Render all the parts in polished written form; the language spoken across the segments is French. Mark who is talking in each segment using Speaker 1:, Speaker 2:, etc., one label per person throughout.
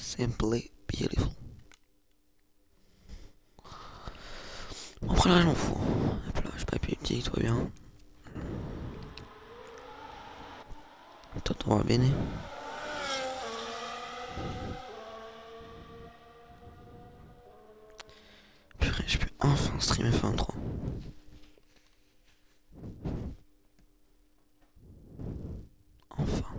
Speaker 1: Simply beautiful. Bon, après là, je m'en fous. Hop là, j'ai pas pu petit, tout va bien. Toi, on va bien. Purée, je peux enfin streamer F23. Enfin.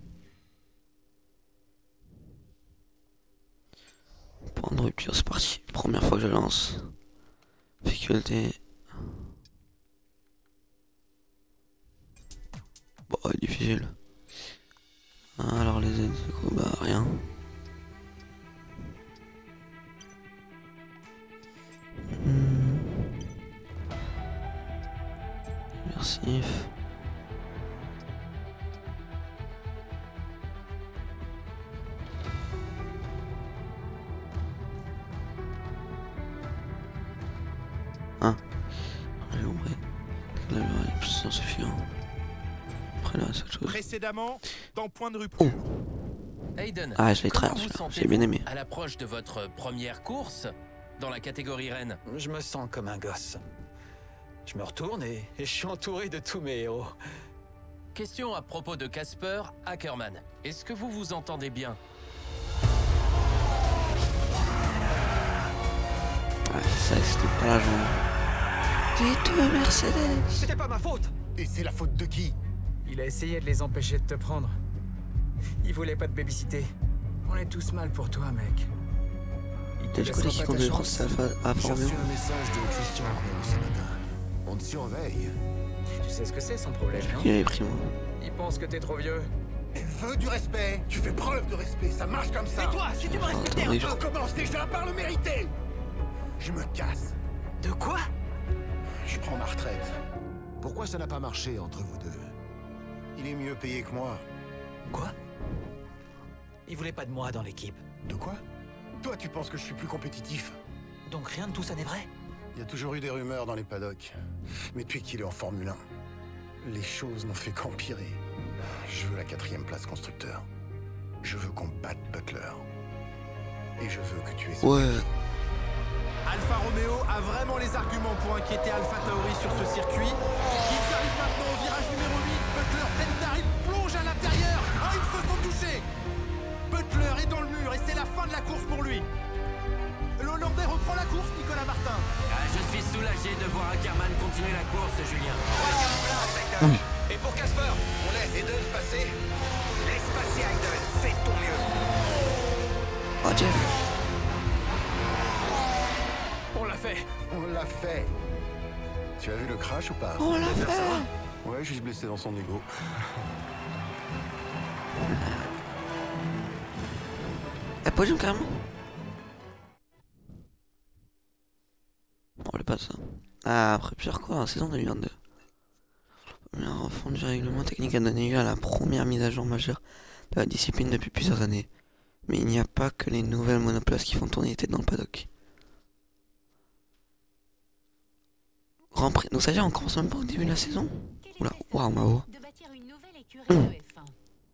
Speaker 1: Point de rupture, c'est parti. Première fois que je lance. Difficulté. Bon, difficile. Alors les aides, du coup, bah rien. Merci. Ah. Allez, on va. Là, ça suffisant. Après là, c'est autre chose.
Speaker 2: Précédemment, dans Point de rupture.
Speaker 3: Aiden,
Speaker 1: Ah, je l'ai très
Speaker 3: comment vous
Speaker 1: j'ai bien aimé.
Speaker 3: sentez-vous à l'approche de votre première course dans la catégorie reine?
Speaker 4: Je me sens comme un gosse. Je me retourne et je suis entouré de tous mes héros.
Speaker 3: Question à propos de Casper Ackerman. Est-ce que vous vous entendez bien?
Speaker 1: Ouais, c'est ça, c'était pas la jambe. Dites-moi Mercedes.
Speaker 4: C'était pas ma faute.
Speaker 2: Et c'est la faute de qui?
Speaker 5: Il a essayé de les empêcher de te prendre. Il voulait pas te babysitter. On est tous mal pour toi, mec. Il te
Speaker 1: Du coup,
Speaker 5: laissera
Speaker 1: qui
Speaker 5: pas ta
Speaker 1: conduit
Speaker 5: chance.
Speaker 1: à
Speaker 6: J'ai
Speaker 1: Formule
Speaker 6: reçu un message de Christian Horner ce matin. On te surveille.
Speaker 5: Tu sais ce que c'est son problème, non?
Speaker 1: Il avait pris moi.
Speaker 5: Il pense que t'es trop vieux.
Speaker 2: Veux du respect. Tu fais preuve de respect, ça marche comme ça.
Speaker 5: Et toi, si tu me respectais
Speaker 1: attendez,
Speaker 5: un
Speaker 2: On commence déjà par le mériter. Je me casse.
Speaker 5: peu... De quoi?
Speaker 2: Je prends ma retraite.
Speaker 6: Pourquoi ça n'a pas marché entre vous deux?
Speaker 2: Il est mieux payé que moi.
Speaker 4: Quoi? Il voulait pas de moi dans l'équipe.
Speaker 2: De quoi? Toi, tu penses que je suis plus compétitif?
Speaker 4: Donc rien de tout ça n'est vrai?
Speaker 2: Il y a toujours eu des rumeurs dans les paddocks. Mais depuis qu'il est en Formule 1, les choses n'ont fait qu'empirer. Je veux la 4e place constructeur. Je veux qu'on batte Butler. Et je veux que tu aies...
Speaker 1: Ouais.
Speaker 7: Alfa Romeo a vraiment les arguments pour inquiéter Alpha Tauri sur ce circuit. Ils arrivent maintenant au virage numéro 8. Butler peine d'arrive, plonge à l'intérieur. Ah, ils se sont touchés. Butler est dans le mur et c'est la fin de la course pour lui. Le Hollandais reprend la course, Nicolas Martin.
Speaker 3: Ah, je suis soulagé de voir Ackerman continuer la course, Julien.
Speaker 4: Et pour Casper?
Speaker 7: On laisse Aiden passer. Laisse passer Aiden, fais de ton mieux.
Speaker 1: Oh Jeff.
Speaker 4: On l'a fait.
Speaker 2: On l'a fait. Tu as vu le crash ou pas?
Speaker 1: On l'a fait.
Speaker 2: Ouais, juste blessé dans son ego.
Speaker 1: Elle podium carrément. Bon, elle est pas ça. Ah, après pire quoi, la saison 2022. Première refonte du règlement technique a donné lieu à la première mise à jour majeure de la discipline depuis plusieurs années. Mais il n'y a pas que les nouvelles monoplaces qui font tourner les têtes dans le paddock. Grand Prix. Donc ça veut dire on commence même pas au début de la saison. Oula, waouh, ma voix.
Speaker 8: De bâtir une nouvelle écurie de F1.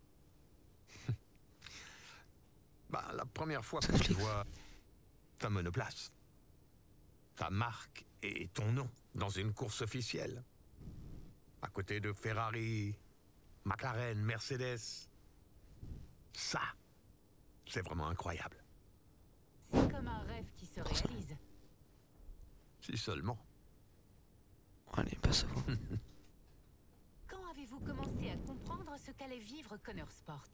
Speaker 9: Bah, la première fois
Speaker 1: Ça
Speaker 9: que tu
Speaker 1: explique.
Speaker 9: vois ta monoplace, ta marque et ton nom dans une course officielle, à côté de Ferrari, McLaren, Mercedes, ça, c'est vraiment incroyable.
Speaker 8: C'est comme un rêve qui se réalise.
Speaker 9: Si seulement.
Speaker 1: Allez, passe à vous.
Speaker 8: Quand avez-vous commencé à comprendre ce qu'allait vivre Connor Sport?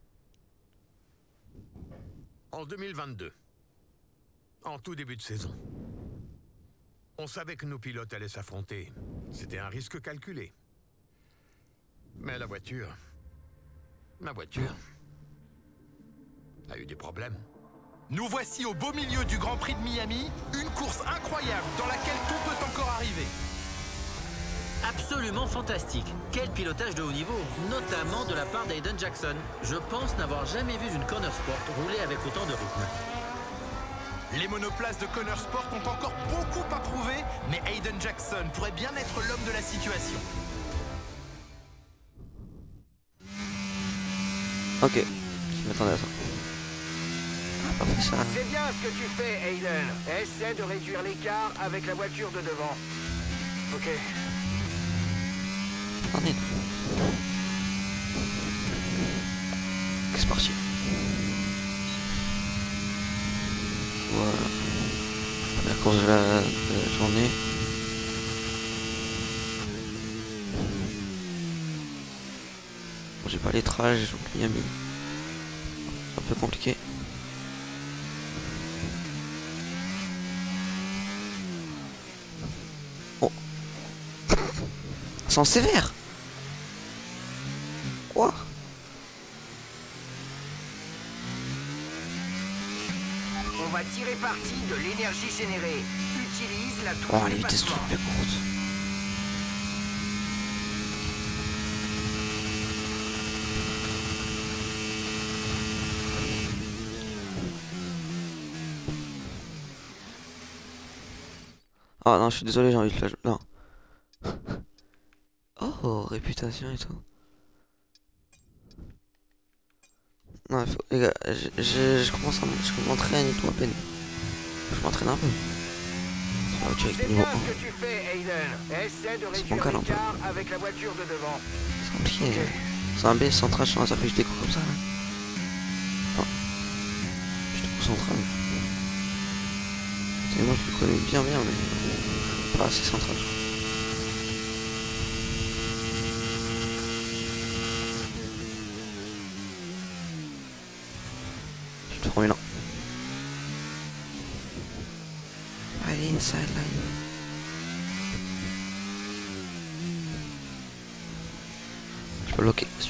Speaker 9: En 2022, en tout début de saison, on savait que nos pilotes allaient s'affronter. C'était un risque calculé. Mais la voiture a eu des problèmes.
Speaker 7: Nous voici au beau milieu du Grand Prix de Miami, une course incroyable dans laquelle tout peut encore arriver.
Speaker 10: Absolument fantastique. Quel pilotage de haut niveau, notamment de la part d'Aiden Jackson. Je pense n'avoir jamais vu une Connor Sport rouler avec autant de rythme.
Speaker 7: Les monoplaces de Connor Sport ont encore beaucoup à prouver, mais Aiden Jackson pourrait bien être l'homme de la situation.
Speaker 1: Ok, je m'attendais à ça. pas fait ça.
Speaker 11: C'est bien ce que tu fais, Aiden. Essaie de réduire l'écart avec la voiture de devant. Ok.
Speaker 1: Attendez. C'est parti. Voilà. La course de la journée. Bon, j'ai pas les trajes, donc Miami. C'est un peu compliqué. Oh. Sans sévère. Quoi?
Speaker 11: On va tirer parti de l'énergie générée. Utilise la tour.
Speaker 1: Oh, les vitesses sont plus courtes. Ah non, je suis désolé, j'ai envie de la jouer. Non. Oh, réputation et tout. Non, il faut... Les gars, je commence à... Je m'entraîne et tout à peine. Je m'entraîne un peu. La voiture avec niveau 1. C'est bon calme un peu.
Speaker 11: Avec la voiture de devant.
Speaker 1: C'est compliqué. C'est un B central sur un circuit de déco comme ça. Là. Non. Je te concentre. Moi je le connais bien mais pas assez central. Je te Formule 1. Allez, inside line. Je peux bloquer dessus.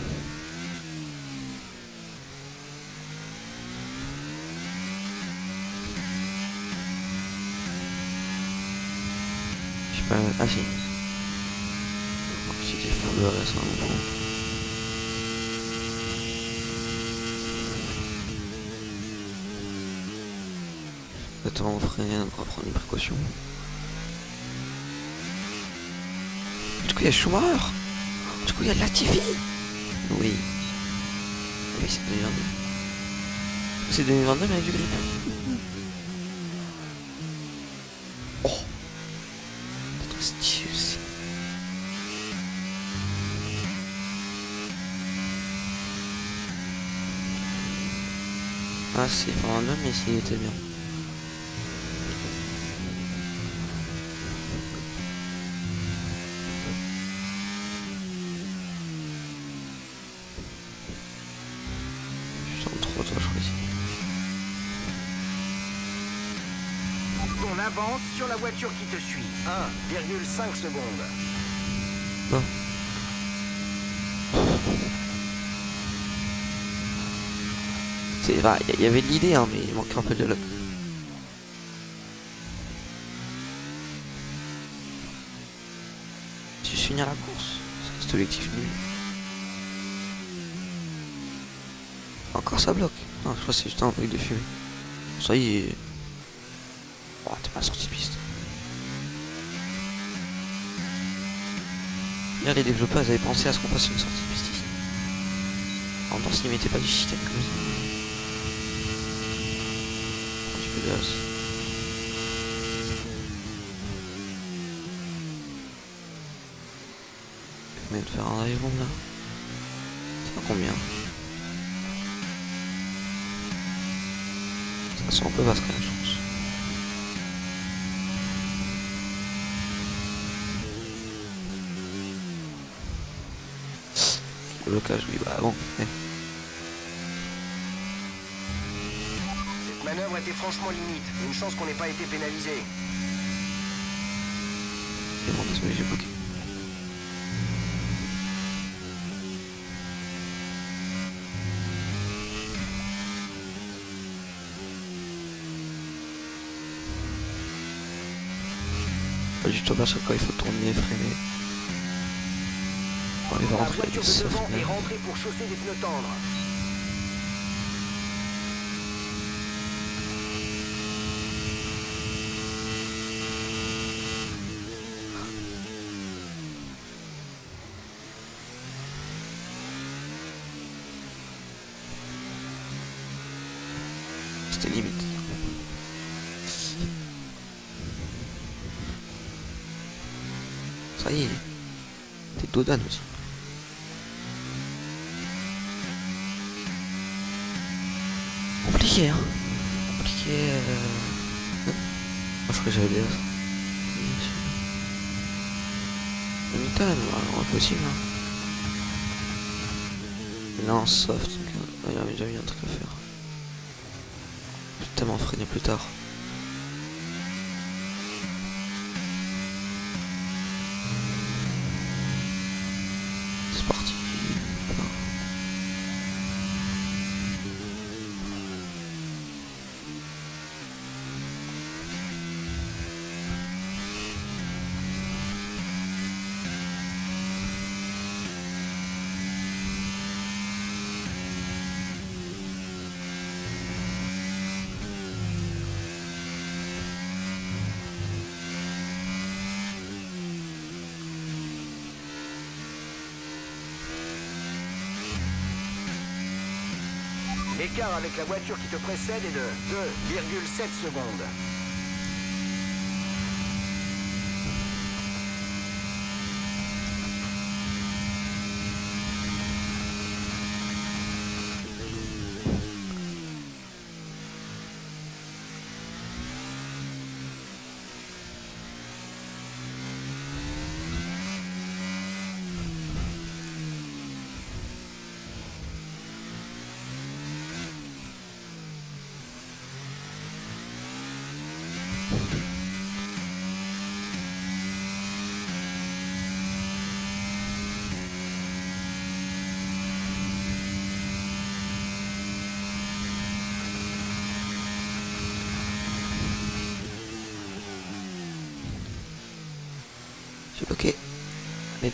Speaker 1: Ah si. Si tu fous le reste, hein, bon. Attends, on freine, on va prendre une précaution. Du coup, il y a Schumacher. Du coup, il y a Latifi. Oui. Oui, c'est 2022. C'est 2022, mais avec du grip. Ah, c'est pas un homme, mais s'il était bien. Je sens trop, toi, je crois ici.
Speaker 11: On avance sur la voiture qui te suit. 1,5 secondes.
Speaker 1: Bon. C'est vrai, il y avait de l'idée, hein, mais il manquait un peu de luck. Si je finis la course, c'est l'objectif nul. Encore ça bloque. Non, je crois que c'est juste un truc de fumée. Ça y est. Oh, t'es pas sorti de piste. Là, les développeurs, ils avaient pensé à ce qu'on fasse une sortie de piste ici. En même temps, s'ils mettaient pas du chicane comme ça. Gaz. Je vais de faire un drive bomb là. C'est à combien? De toute façon on peut pas se créer la chance. Le blocage, oui bah bon.
Speaker 11: La manœuvre était franchement limite. Une chance qu'on n'ait pas été pénalisé.
Speaker 1: Et bon, désolé, j'ai bloqué. Pas du tout à chaque fois, il faut tourner et freiner. Bon, il va
Speaker 11: La
Speaker 1: rentrer
Speaker 11: voiture de devant est rentrée pour chausser des pneus tendres.
Speaker 1: c'était limite. Ça y est. T'es Dodan aussi. Compliqué, hein. Compliqué. Moi, je crois que j'avais des... Hamilton, impossible. Hein. Mais là en soft, il avait déjà eu un truc à faire. Je vais tellement freiner plus tard. C'est parti.
Speaker 11: L'écart avec la voiture qui te précède est de 2,7 secondes.
Speaker 1: J'ai bloqué. Allez.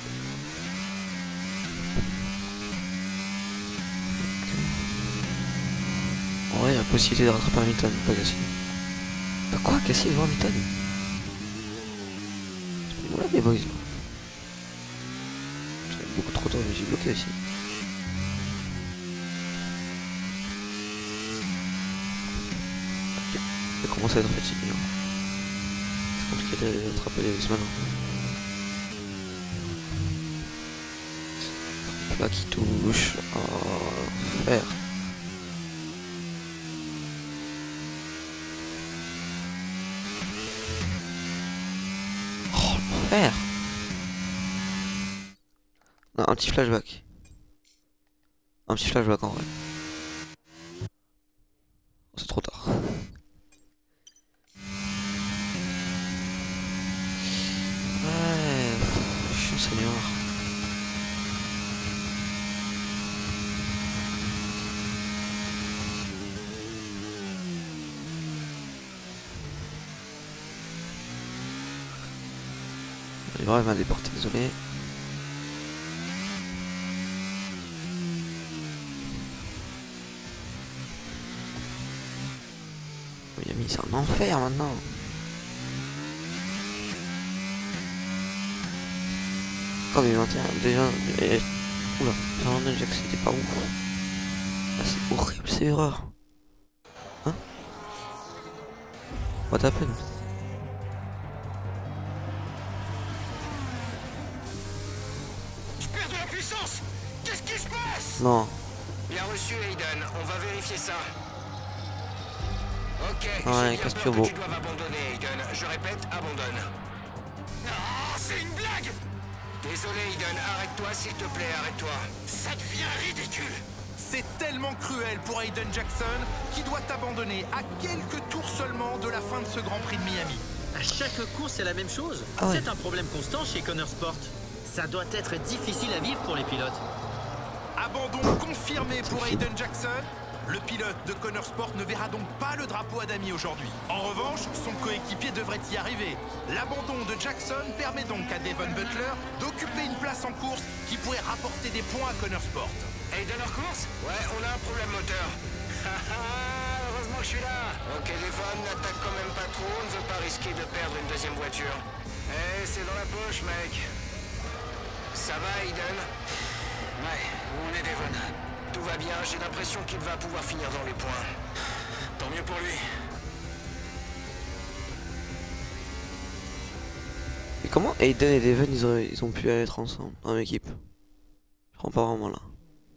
Speaker 1: En vrai, il y a possibilité de rattraper Hamilton, pas Gasly. Bah quoi, Gasly devant Hamilton? Voilà les boys. J'avais beaucoup trop tôt, mais j'ai bloqué aussi. Je commence à être fatigué. Hein. C'est compliqué d'attraper les maintenant. Là qui touche. Oh, fer. Oh, l'enfer. Non, un petit flashback. Un petit flashback en vrai. C'est trop tard. Ouais, chiant seigneur. Il m'a déporté, désolé. Miami, c'est un enfer maintenant. Quand il 21, déjà. Oula, Fernando Jack, c'était pas ouf. Ah, c'est horrible, c'est erreur. Hein? What happened?
Speaker 11: Qu'est-ce qui se passe?
Speaker 1: Non.
Speaker 11: Bien reçu, Aiden. On va vérifier ça. Ok.
Speaker 1: Ouais, casse turbo.
Speaker 11: Tu dois abandonner, Aiden. Je répète, abandonne. Ah, c'est une blague! Désolé, Aiden. Arrête-toi, s'il te plaît, arrête-toi. Ça devient ridicule.
Speaker 7: C'est tellement cruel pour Aiden Jackson qui doit abandonner à quelques tours seulement de la fin de ce Grand Prix de Miami.
Speaker 10: À chaque course, c'est la même chose.
Speaker 1: Ah ouais.
Speaker 10: C'est un problème constant chez Connor Sport. Ça doit être difficile à vivre pour les pilotes.
Speaker 7: Abandon confirmé pour Aiden Jackson. Le pilote de Connor Sport ne verra donc pas le drapeau Adami aujourd'hui. En revanche, son coéquipier devrait y arriver. L'abandon de Jackson permet donc à Devon Butler d'occuper une place en course qui pourrait rapporter des points à Connor Sport.
Speaker 11: Aiden hors course? Ouais, on a un problème moteur. Heureusement que je suis là. Ok, Devon, n'attaque quand même pas trop. On ne veut pas risquer de perdre une deuxième voiture. Eh, c'est dans la poche, mec. Ça va, Aiden? Ouais, où on est, Devon? Tout va bien, j'ai l'impression qu'il va pouvoir finir dans les points. Tant mieux pour lui.
Speaker 1: Et comment Aiden et Devon ils ont pu être ensemble dans une équipe? Je comprends pas vraiment là.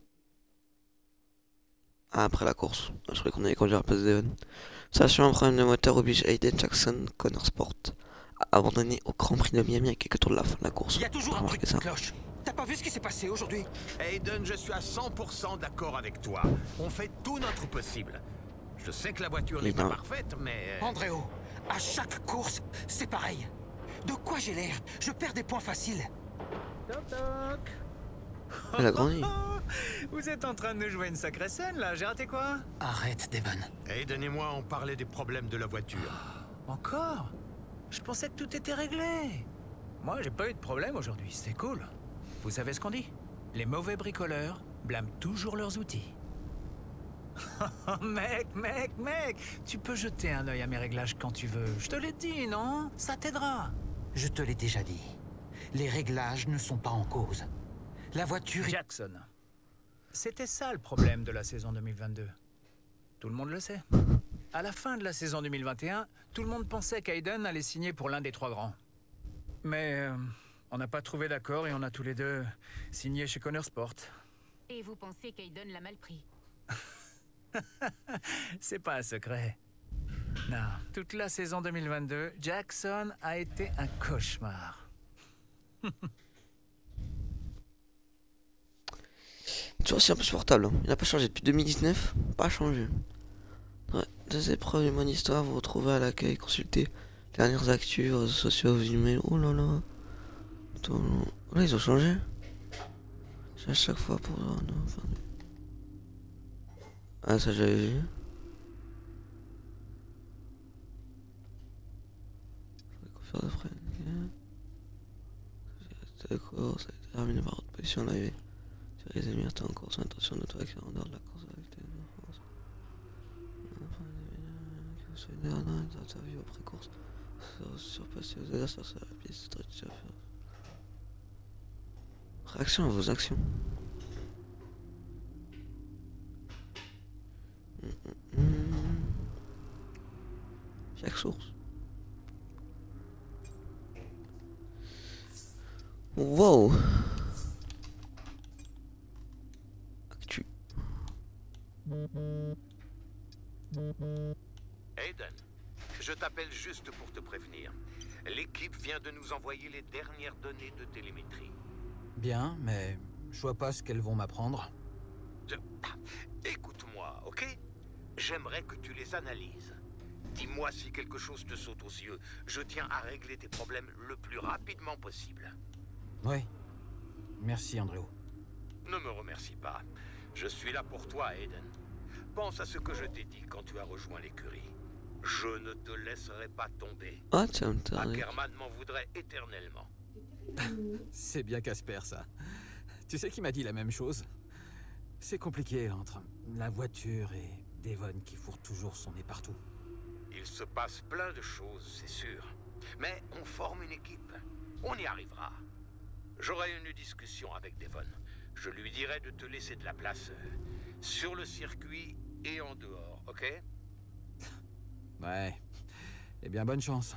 Speaker 1: Ah, après la course. Je croyais qu'on allait conduire à la place de Devon. Sachant un problème de moteur oblige Aiden Jackson Connor Sport à abandonner au Grand Prix de Miami à quelques tours de la fin de la course.
Speaker 12: Il y a toujours un bruit de cloche. T'as pas vu ce qui s'est passé aujourd'hui?
Speaker 9: Aiden, je suis à 100% d'accord avec toi. On fait tout notre possible. Je sais que la voiture n'est pas parfaite, mais...
Speaker 12: Andréo, à chaque course, c'est pareil. De quoi j'ai l'air? Je perds des points faciles.
Speaker 5: Toc toc.
Speaker 1: Elle a grandi.
Speaker 5: Vous êtes en train de nous jouer une sacrée scène là, j'ai raté quoi?
Speaker 12: Arrête, Devon.
Speaker 9: Aiden et moi, on parlait des problèmes de la voiture.
Speaker 5: Encore? Je pensais que tout était réglé. Moi, j'ai pas eu de problème aujourd'hui, c'était cool. Vous savez ce qu'on dit? Les mauvais bricoleurs blâment toujours leurs outils. mec, tu peux jeter un œil à mes réglages quand tu veux. Je te l'ai dit, non? Ça t'aidera.
Speaker 12: Je te l'ai déjà dit. Les réglages ne sont pas en cause. La voiture...
Speaker 5: Jackson. C'était ça le problème de la saison 2022. Tout le monde le sait. À la fin de la saison 2021, tout le monde pensait qu'Aiden allait signer pour l'un des trois grands. Mais on n'a pas trouvé d'accord et on a tous les deux signé chez Connor Sport.
Speaker 8: Et vous pensez qu'Aiden l'a mal pris?
Speaker 5: C'est pas un secret. Non, toute la saison 2022, Jackson a été un cauchemar.
Speaker 1: Tu vois, c'est un peu supportable. Hein. Il n'a pas changé depuis 2019. Pas changé. Ouais, deux épreuves du mode histoire. Vous retrouvez à l'accueil. Consultez les dernières actus, réseaux sociaux, vos emails. Oh là là. Attends, là, ils ont changé. C'est à chaque fois pour... Ah, ça j'avais vu. Faire de frais. D'accord, ça a été terminé par votre position live. Les amis étaient en course, intention de toi en dehors de la course avec tes France. Interview après course. Surpasser aux adversaires sur la piste. Réaction à vos actions. Chaque source. Wow. Actu.
Speaker 9: Aiden, je t'appelle juste pour te prévenir. L'équipe vient de nous envoyer les dernières données de télémétrie.
Speaker 5: Bien, mais je vois pas ce qu'elles vont m'apprendre.
Speaker 9: Écoute-moi, ok? J'aimerais que tu les analyses. Dis-moi si quelque chose te saute aux yeux. Je tiens à régler tes problèmes le plus rapidement possible.
Speaker 5: Oui. Merci, Andréo.
Speaker 9: Ne me remercie pas. Je suis là pour toi, Aiden. Pense à ce que je t'ai dit quand tu as rejoint l'écurie. Je ne te laisserai pas tomber.
Speaker 1: Ah, tiens,
Speaker 9: Ackerman m'en voudrait éternellement.
Speaker 5: C'est bien Casper, ça. Tu sais qui m'a dit la même chose? C'est compliqué entre la voiture et Devon qui fourre toujours son nez partout.
Speaker 9: Il se passe plein de choses, c'est sûr. Mais on forme une équipe. On y arrivera. J'aurai une discussion avec Devon. Je lui dirai de te laisser de la place sur le circuit et en dehors, ok?
Speaker 5: Ouais. Eh bien, bonne chance.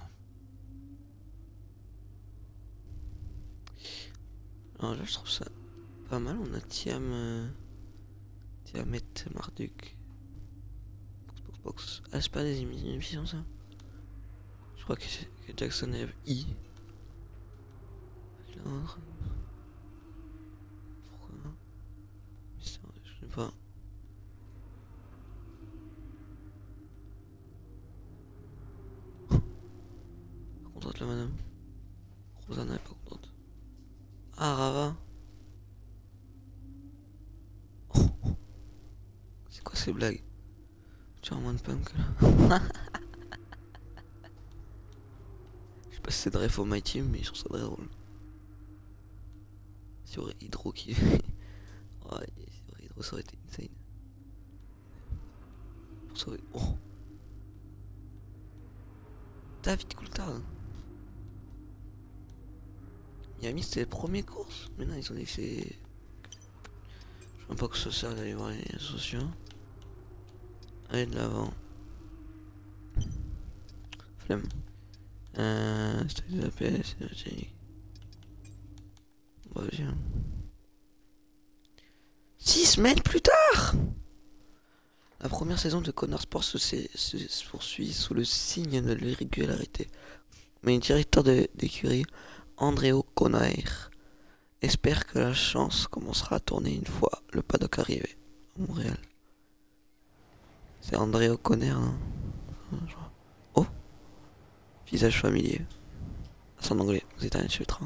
Speaker 1: Alors là, je trouve ça pas mal. On a Tiamet Marduk. Box. Ah, c'est pas des émissions, ça? Je crois que Jackson est I. L'autre. Pourquoi? Je sais pas. Par contre, la madame. Rosanna est pas contente. Ah, Rava. Oh. C'est quoi ces blagues? Tu as moins de punk là. Je sais pas si c'est vrai for my team, mais je trouve ça très drôle. C'est vrai, Hydro qui. Ouais, c'est vrai, Hydro ça aurait été insane. Pour sauver. Oh! David Coulthard. Miami c'était les premières courses. Maintenant ils ont laissé. Je sais même pas que ça sert d'aller voir les réseaux sociaux. Allez de l'avant. Flemme. C'était des APS, c'est bah, viens. 6 semaines plus tard! La première saison de Connor Sports se poursuit sous le signe de l'irrégularité. Mais le directeur d'écurie, Andrea Conaire, espère que la chance commencera à tourner une fois le paddock arrivé à Montréal. C'est Andrea Conaire, non? Oh! Visage familier. C'est en anglais, vous êtes un sur le train.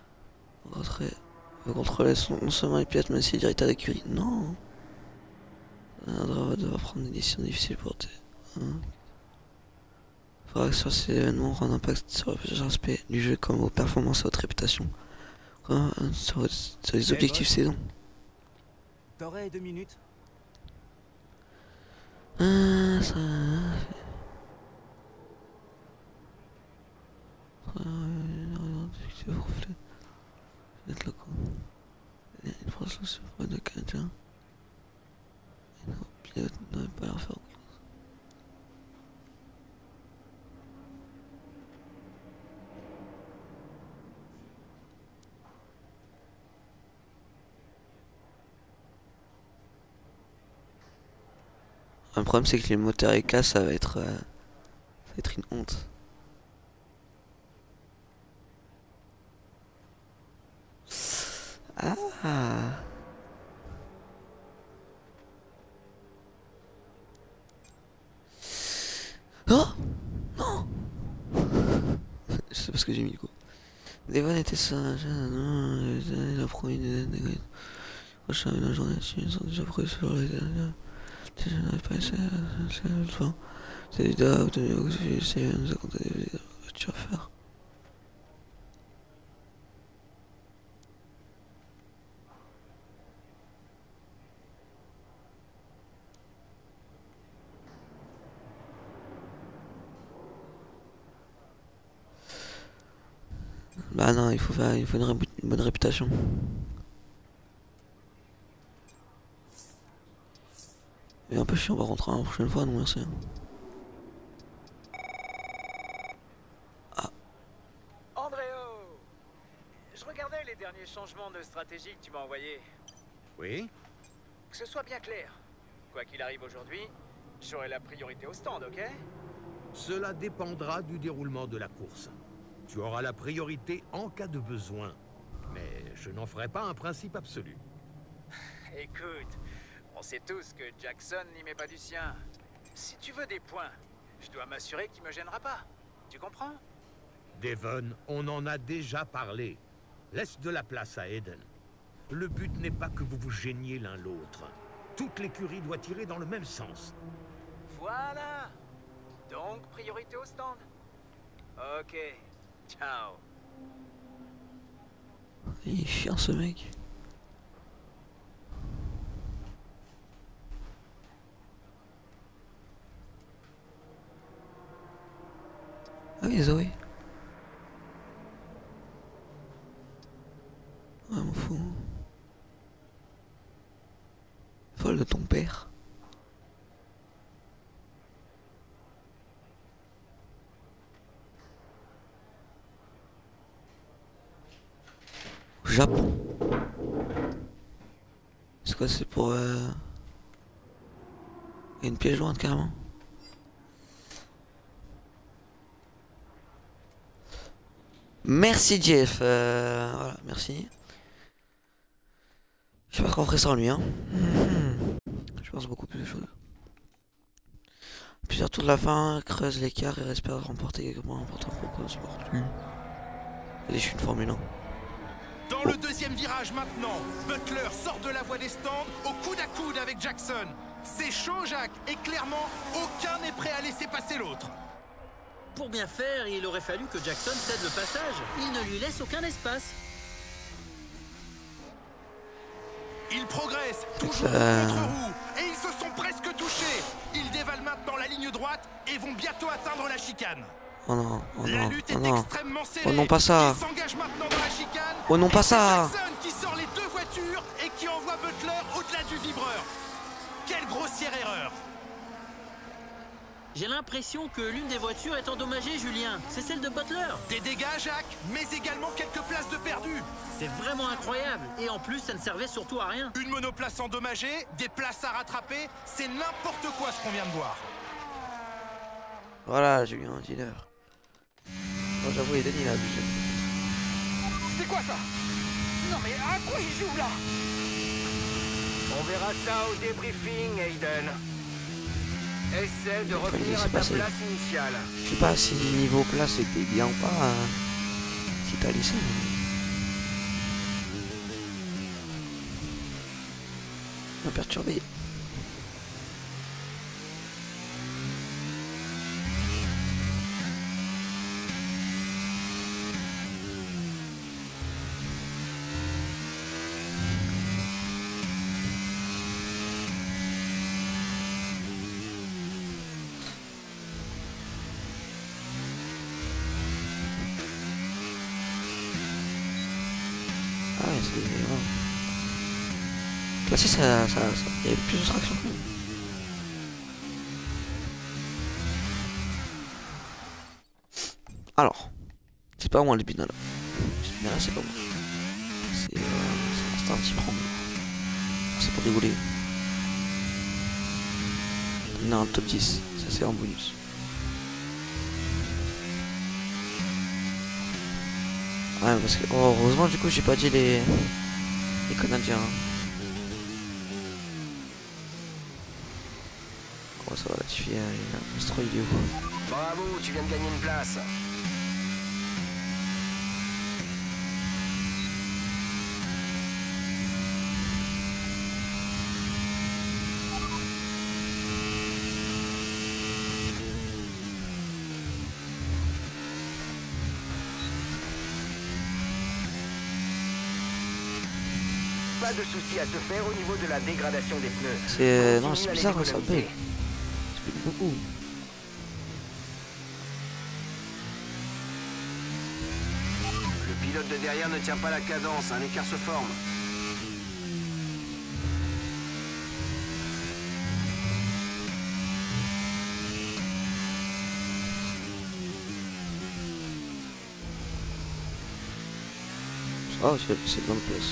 Speaker 1: Vous contrôler non seulement les pilotes mais aussi le directeur d'écurie. Non! Andrea va devoir prendre des décisions difficiles pour tes. Faudra que sur ces événements aura un impact sur plusieurs aspects du jeu comme vos performances et votre réputation. Sur les objectifs saison.
Speaker 13: T'aurais 2 minutes?
Speaker 1: Ça... Une phrase sur le de Canadien. Et nos pilotes n'auraient pas leur faire. Le problème c'est que les moteurs EK ça va être une honte. Ah. Oh non. Je sais pas ce que j'ai mis du coup. Devon était sage, il a promis des prochain la journée dessus, ils sont déjà pris sur les si je n'avais pas essayé, c'est du DAO, c'est nous a compté des vidéos que tu vas faire. Bah non, il faut une bonne réputation. Et un peu chiant par contre, la prochaine fois, non merci. Ah.
Speaker 5: Andréo, je regardais les derniers changements de stratégie que tu m'as envoyés.
Speaker 9: Oui?
Speaker 5: Que ce soit bien clair. Quoi qu'il arrive aujourd'hui, j'aurai la priorité au stand, ok?
Speaker 9: Cela dépendra du déroulement de la course. Tu auras la priorité en cas de besoin. Mais je n'en ferai pas un principe absolu.
Speaker 5: Écoute, on sait tous que Jackson n'y met pas du sien. Si tu veux des points, je dois m'assurer qu'il me gênera pas. Tu comprends?
Speaker 9: Devon, on en a déjà parlé. Laisse de la place à Aiden. Le but n'est pas que vous vous gêniez l'un l'autre. Toute l'écurie doit tirer dans le même sens.
Speaker 5: Voilà. Donc, priorité au stand. Ok. Ciao.
Speaker 1: Il est chiant ce mec. Ah oui, Zoé. Ah, m'en fous. Folle de ton père. Au Japon. C'est quoi, c'est pour Il y a une pièce jointe carrément. Merci Jeff, voilà, merci. Je sais pas comment on ferait sans lui, hein. Je pense beaucoup plus de choses. Plusieurs tours de la fin, creuse l'écart et espère remporter quelque moins important pour le sport. Allez, je suis une Formule 1.
Speaker 7: Dans le deuxième virage maintenant, Butler sort de la voie des stands au coude à coude avec Jackson. C'est chaud, Jacques, et clairement, aucun n'est prêt à laisser passer l'autre.
Speaker 10: Pour bien faire, il aurait fallu que Jackson cède le passage. Il ne lui laisse aucun espace.
Speaker 7: Ils progressent, toujours contre roue, et ils se sont presque touchés. Ils dévalent maintenant la ligne droite et vont bientôt atteindre la chicane.
Speaker 1: Oh non, oh
Speaker 7: la
Speaker 1: non,
Speaker 7: lutte
Speaker 1: oh
Speaker 7: est
Speaker 1: non.
Speaker 7: extrêmement serrée.
Speaker 1: Oh non, pas ça.
Speaker 7: Ils s'engagent maintenant dans la chicane.
Speaker 1: Oh non, pas ça.
Speaker 7: Jackson qui sort les deux voitures et qui envoie Butler au-delà du vibreur. Quelle grossière erreur.
Speaker 10: J'ai l'impression que l'une des voitures est endommagée, Julien. C'est celle de Butler.
Speaker 7: Des dégâts, Jacques, mais également quelques places de perdu.
Speaker 10: C'est vraiment incroyable. Et en plus, ça ne servait surtout à rien.
Speaker 7: Une monoplace endommagée, des places à rattraper, c'est n'importe quoi ce qu'on vient de voir.
Speaker 1: Voilà, j'ai eu un dealer. Bon, j'avoue, Aiden, il a abusé.
Speaker 12: C'était quoi ça? Non mais à quoi il joue là?
Speaker 11: On verra ça au débriefing, Aiden. Essaie de revenir à ta place initiale.
Speaker 1: Je sais pas si niveau place c'était bien ou pas. Si t'as laissé. M'a perturbé. Ah, c'est vraiment... Classé, ça... Il y avait plus de traction. Alors, c'est pas moi le binal. Là, c'est pas moi. C'est un petit prendre. C'est pour rigoler. Non, top 10. Ça, c'est en bonus. Ouais, parce que oh, heureusement du coup j'ai pas dit les Canadiens. Oh, ça va ratifier une Astro vidéo quoi.
Speaker 11: Bravo, tu viens de gagner une place. Pas de souci à se faire au niveau de la dégradation des pneus.
Speaker 1: C'est... Non, c'est bizarre, ça bug. Ça bug beaucoup.
Speaker 11: Le pilote de derrière ne tient pas la cadence, un écart se forme.
Speaker 1: Oh, c'est bonne place.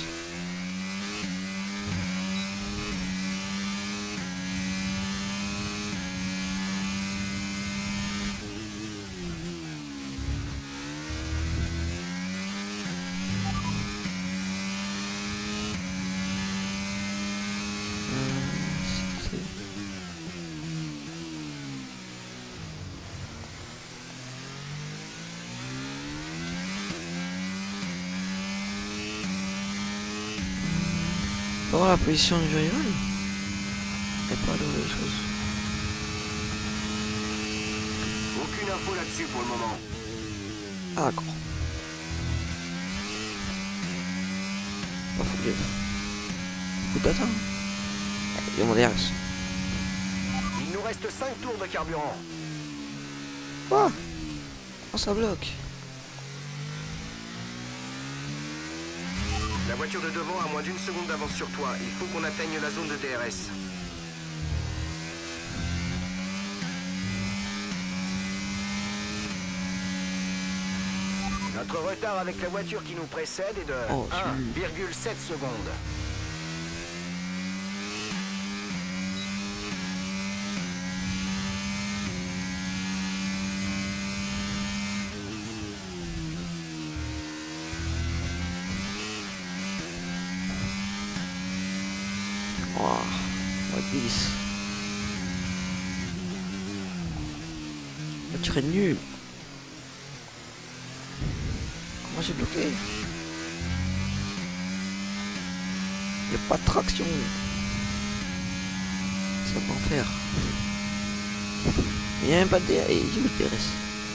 Speaker 1: Pour voir la position du rival et pas de choses.
Speaker 11: Aucune info là-dessus pour le moment.
Speaker 1: Ah d'accord. Bah faut que beaucoup de data. Il y a mon DRS.
Speaker 11: Il nous reste 5 tours de carburant.
Speaker 1: Quoi? Oh ça bloque.
Speaker 11: La voiture de devant a moins d'une seconde d'avance sur toi. Il faut qu'on atteigne la zone de DRS. Notre retard avec la voiture qui nous précède est de 1,7 secondes.
Speaker 1: La voiture est nulle. Comment j'ai bloqué? Il n'y a pas de traction. Ça va en faire. Il n'y a même pas de DRS. Il y a le DRS.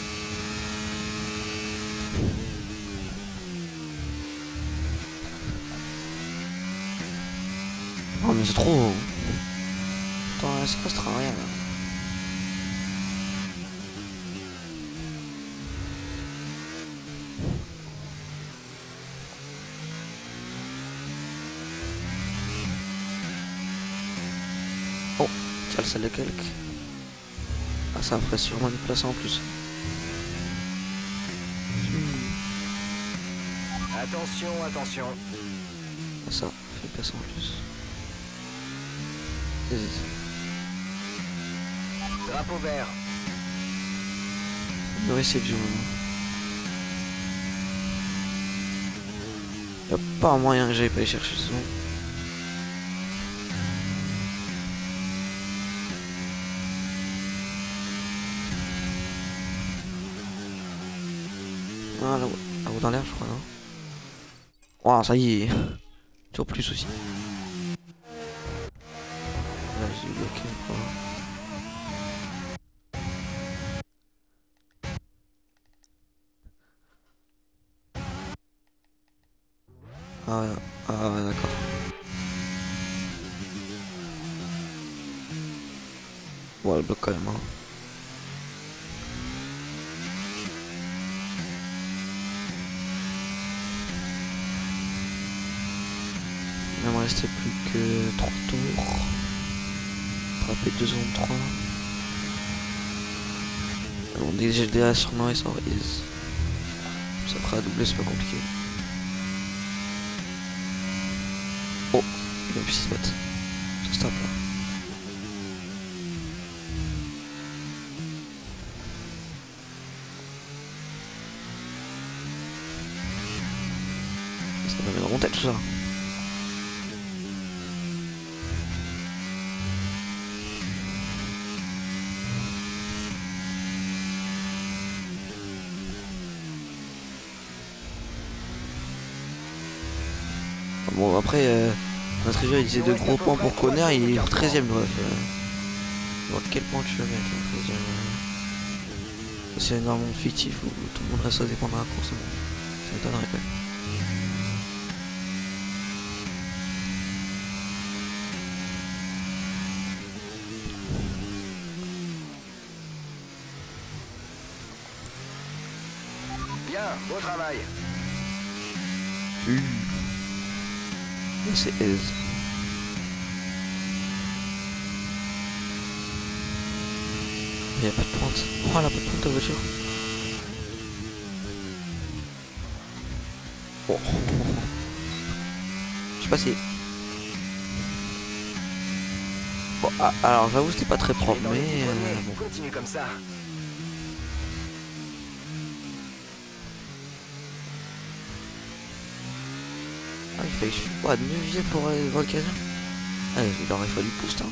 Speaker 1: Oh mais c'est trop. Attends, ça passera rien là. Oh, tiens le salle de quelques. Ah, ça ferait sûrement une place en plus.
Speaker 11: Attention, attention.
Speaker 1: Ah, ça fait une place en plus.
Speaker 11: Drapeau vert.
Speaker 1: On aurait essayé du moment. Y'a pas un moyen que j'aille pas les chercher ce nom. Ah là-haut dans l'air je crois non. Ouah ça y est. Toujours plus aussi. Là j'ai bloqué quoi. Ah ouais d'accord. Bon elle bloque quand même hein. Il ne me restait plus que 3 tours. Frapper 2 secondes 3. On dit GDA sur Norris or Is. Ça fera à doubler, c'est pas compliqué. Oh, il a pu s'y battre. Ça stop là. Ça va mettre dans mon tête tout ça. Bon après notre rivière il disait 2 gros points pour Connor, il est 13ème bref. Voir quel point tu veux mettre le 13ème. C'est énormément fictif où tout le monde reste à dépendre de la course. Ça m'étonnerait quand même.
Speaker 11: Bien, beau travail.
Speaker 1: Et c'est Ez. Il n'y a pas de pointe. Oh, elle a pas de pointe ta voiture. Oh. Je sais pas si... Bon, ah, alors j'avoue c'était pas très propre, mais...
Speaker 11: Bon. Continue comme ça.
Speaker 1: Ah, il fallait quoi, 9ème pour Volcasia. Ah, il aurait fallu boost hein.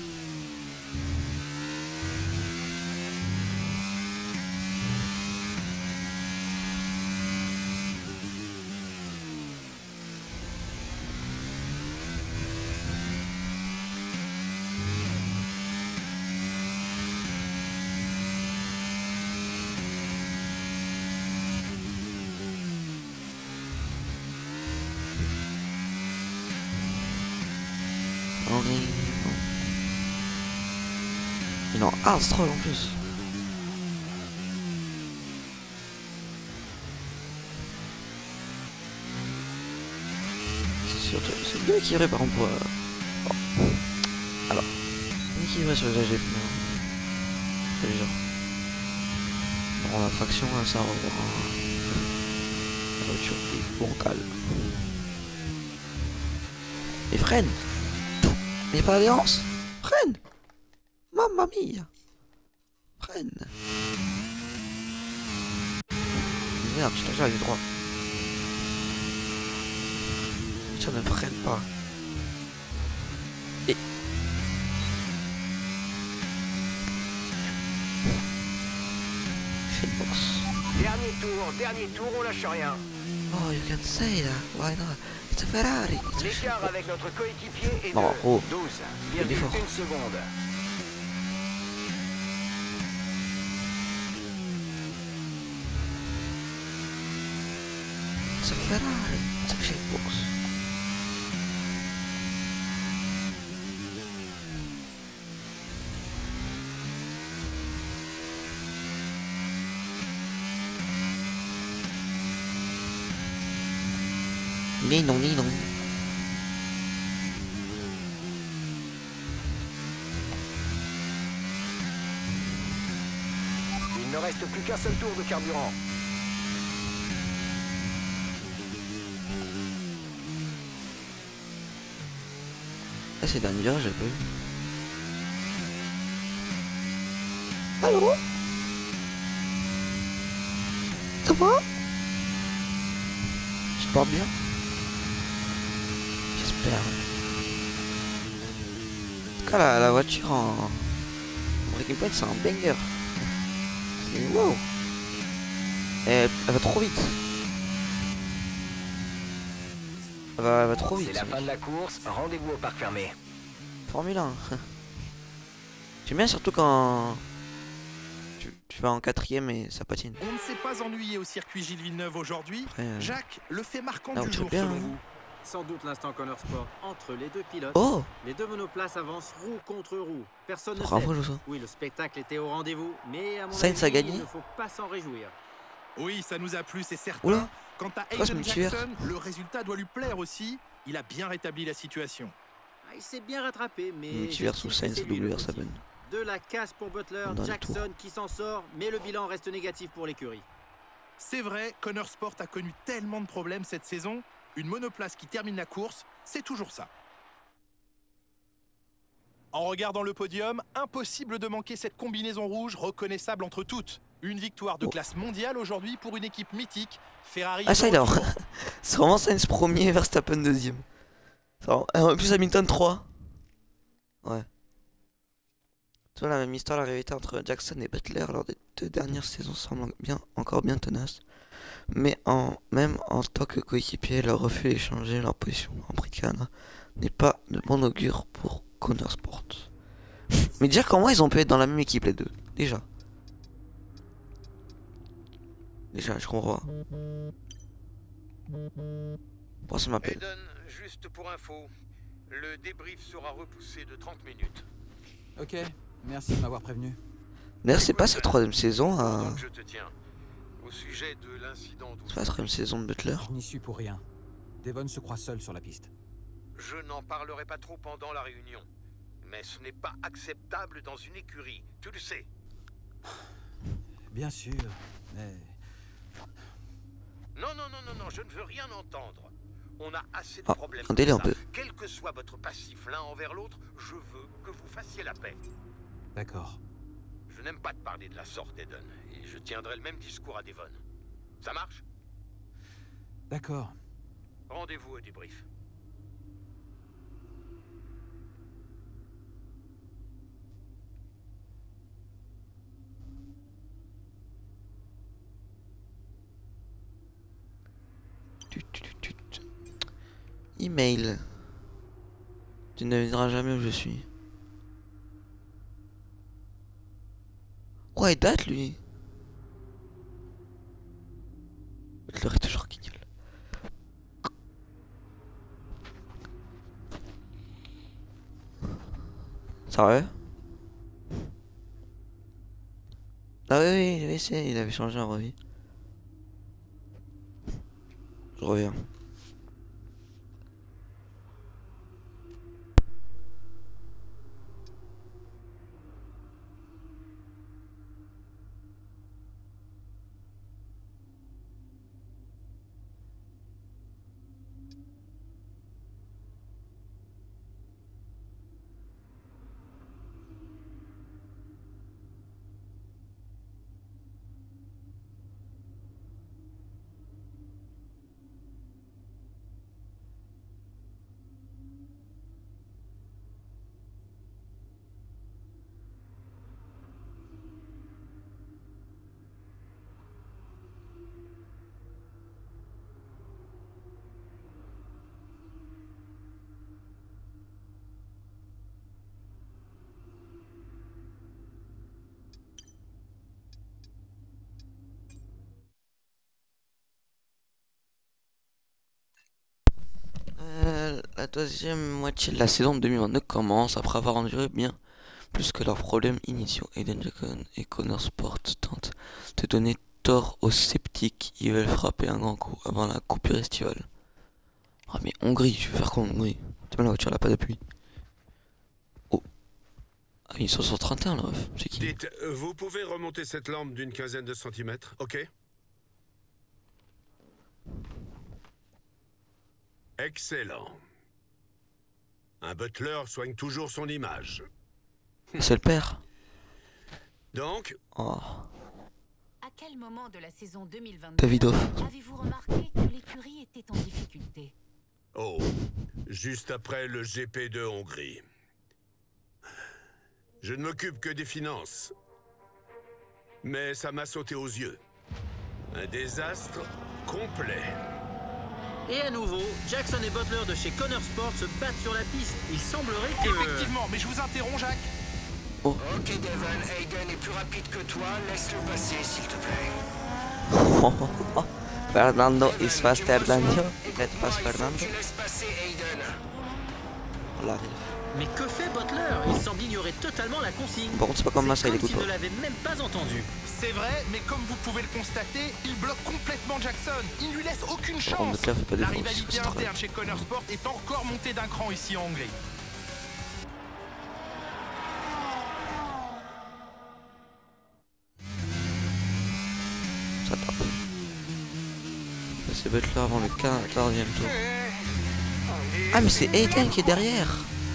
Speaker 1: Il est en hard stroll en plus. C'est sûr, c'est bien équilibré par contre pour... Bon. Alors, équilibré sur les AG. C'est genre. Bon, la traction, là, ça revoit. La voiture est bancale. Et freine. Mais pas d'adhérence. Freine. Mamma mia. Freine. Merde, je t'ai les droits. Ça ne freine pas. Et... Shitbox.
Speaker 11: Dernier tour, on lâche rien.
Speaker 1: Oh, you can say that. Why not? It's a Ferrari.
Speaker 11: L'écart avec notre coéquipier est de
Speaker 1: oh.
Speaker 11: 12,1 secondes.
Speaker 1: It's a Ferrari. It's a shitbox. Ni non, ni non.
Speaker 11: ne reste plus qu'un seul tour de carburant.
Speaker 1: Ah, c'est dernier virage, j'ai pas vu. Allô? Ça va? Tu te portes bien? J'espère. En tout cas, la voiture en Breaking Point, c'est un banger. Wow. Elle va trop vite. Elle va trop vite.
Speaker 11: C'est la fin de la course, rendez-vous au parc fermé.
Speaker 1: Formule 1. J'aime bien surtout quand tu vas en quatrième et ça patine.
Speaker 7: On ne s'est pas ennuyé au circuit Gilles Villeneuve aujourd'hui.
Speaker 1: Après,
Speaker 7: Jacques, le fait marquant
Speaker 1: ah,
Speaker 7: du jour
Speaker 1: bien,
Speaker 7: selon
Speaker 1: hein.
Speaker 7: vous.
Speaker 14: Sans doute l'instant Connor Sport entre les deux pilotes.
Speaker 1: Oh.
Speaker 14: Les deux monoplaces avancent roue contre roue. Personne ne
Speaker 1: Bravo,
Speaker 14: sait.
Speaker 1: Josso.
Speaker 14: Oui, le spectacle était au rendez-vous, mais à mon
Speaker 1: Sainz
Speaker 14: avis,
Speaker 1: a gagné.
Speaker 14: il ne faut pas s'en réjouir.
Speaker 7: Oui, ça nous a plu, c'est certain.
Speaker 1: Oula.
Speaker 7: Quant à
Speaker 1: Quoi, ce
Speaker 7: Aiden
Speaker 1: multivers?
Speaker 7: Jackson, le résultat doit lui plaire aussi. Il a bien rétabli la situation.
Speaker 14: Ah, il s'est bien rattrapé, mais
Speaker 1: Multivers
Speaker 14: j'estime
Speaker 1: sous
Speaker 14: que
Speaker 1: Sainz
Speaker 14: c'est lui le
Speaker 1: WR7.
Speaker 14: fautif. De la casse pour Butler,
Speaker 1: Dans les
Speaker 14: Jackson
Speaker 1: tours.
Speaker 14: qui s'en sort, mais le bilan reste négatif pour l'écurie.
Speaker 7: C'est vrai, Connor Sport a connu tellement de problèmes cette saison. Une monoplace qui termine la course, c'est toujours ça. En regardant le podium, impossible de manquer cette combinaison rouge reconnaissable entre toutes. Une victoire de classe mondiale aujourd'hui pour une équipe mythique, Ferrari.
Speaker 1: Ah, ça, il est c'est vraiment Sainz premier, Verstappen deuxième. En plus, Hamilton 3. Ouais. Tu vois, la même histoire, la rivalité entre Jackson et Butler lors des 2 dernières saisons semble encore bien tenace. Mais même en tant que coéquipier, leur refus d'échanger leur position en prix de Canada n'est pas de bon augure pour Connor Sport. Mais dire comment ils ont pu être dans la même équipe les deux, déjà. Déjà, je comprends pas. Bon, ça m'appelle.
Speaker 9: Aiden, juste pour info, le débrief sera repoussé de 30 minutes.
Speaker 13: Ok, merci de m'avoir prévenu.
Speaker 1: D'ailleurs, c'est pas sa 3ème saison à.
Speaker 9: Donc je te tiens. Au sujet de l'incident d'où...
Speaker 1: C'est la 3ème saison de Butler.
Speaker 13: Je n'y suis pour rien. Devon se croit seul sur la piste.
Speaker 9: Je n'en parlerai pas trop pendant la réunion. Mais ce n'est pas acceptable dans une écurie, tu le sais.
Speaker 13: Bien sûr, mais...
Speaker 9: Non, je ne veux rien entendre. On a assez de
Speaker 1: Ah,
Speaker 9: problèmes
Speaker 1: un délai
Speaker 9: comme
Speaker 1: un
Speaker 9: ça.
Speaker 1: peu.
Speaker 9: Quel que soit votre passif l'un envers l'autre, je veux que vous fassiez la paix.
Speaker 13: D'accord.
Speaker 9: Je n'aime pas te parler de la sorte, Aiden, et je tiendrai le même discours à Devon. Ça marche?
Speaker 13: D'accord.
Speaker 9: Rendez-vous au débrief.
Speaker 1: Email. Tu ne devineras jamais où je suis. Ouais, il date lui. Butler est toujours guignol. Ça va? Ah oui, il avait changé un brevet. Je reviens. La deuxième moitié de la saison 2022 commence après avoir enduré bien plus que leurs problèmes initiaux. Aiden Jackson et Connor Sport tentent de donner tort aux sceptiques. Ils veulent frapper un grand coup avant la coupure estivale. Ah mais Hongrie, tu veux faire quoi en Hongrie? C'est bien, la voiture elle a pas d'appui. Oh. Ah, ils sont sur 31 là, ref. C'est qui?
Speaker 9: Dites, vous pouvez remonter cette lampe d'une quinzaine de centimètres, ok? Excellent. Un butler soigne toujours son image.
Speaker 1: C'est le père.
Speaker 9: Donc,
Speaker 1: Oh.
Speaker 8: À quel moment de la saison 2022
Speaker 1: Davidoff.
Speaker 8: avez-vous remarqué que l'écurie était en difficulté?
Speaker 9: oh, juste après le GP de Hongrie. Je ne m'occupe que des finances. Mais ça m'a sauté aux yeux. Un désastre complet.
Speaker 10: Et à nouveau, Jackson et Butler de chez Connor Sport se battent sur la piste. Il semblerait que...
Speaker 7: Effectivement, mais je vous interromps, Jacques.
Speaker 1: Oh.
Speaker 11: Ok, Devon, Hayden est plus rapide que toi. Laisse-le passer, s'il te plaît.
Speaker 1: Fernando is faster than you. Let pass Fernando.
Speaker 11: Tu laisses passer Hayden.
Speaker 1: On l'arrive.
Speaker 10: Mais que fait Butler? Il semble ignorer totalement la consigne.
Speaker 1: Par contre, c'est pas comme Massa, il écoute
Speaker 10: s'il
Speaker 1: pas.
Speaker 10: ne l'avait même pas entendu.
Speaker 7: C'est vrai, mais comme vous pouvez le constater, il bloque complètement Jackson. Il lui laisse aucune
Speaker 1: Par
Speaker 7: chance.
Speaker 1: contre, Butler fait pas
Speaker 7: La
Speaker 1: défense,
Speaker 7: rivalité
Speaker 1: c'est très
Speaker 7: interne chez Connor Sport est encore montée d'un cran ici en Hongrie.
Speaker 1: Ça tape. C'est Butler avant le 14e tour. Ah mais c'est Hayden qui est derrière.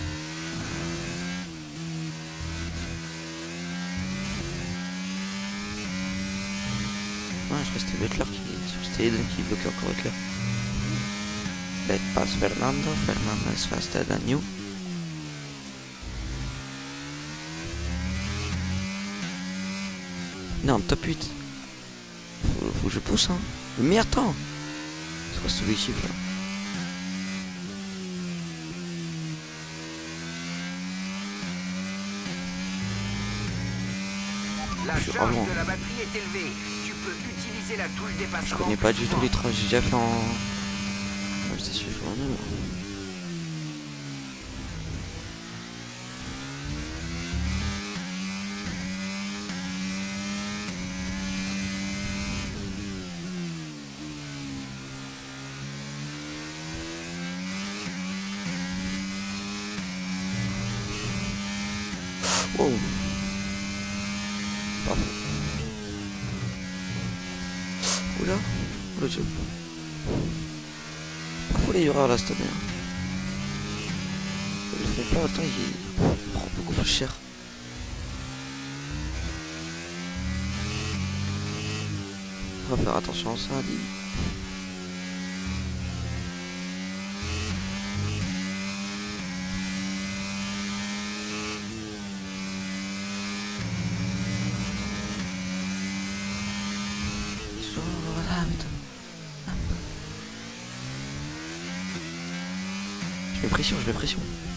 Speaker 1: Ouais, je crois que c'était Butler qui... C'était Hayden qui bloquait encore Butler. Let pass Fernando. Fernando is faster than you. Non, top 8. Faut que je pousse, hein. Le meilleur temps. C'est quoi ce tous les chiffres là?
Speaker 11: La
Speaker 1: Je suis
Speaker 11: charge
Speaker 1: vraiment-
Speaker 11: de la batterie est élevée. Tu peux utiliser la touche dépassement.
Speaker 1: Je connais pas du tout les trains, j'ai déjà fait en... Je suis en nul. Wow. Parfait. Oula. Oula, Dieu. Parfois les erreurs là cette année. Je le fais pas autant, il prend beaucoup plus cher. On va faire attention à ça, dit. Je mets pression, je mets pression.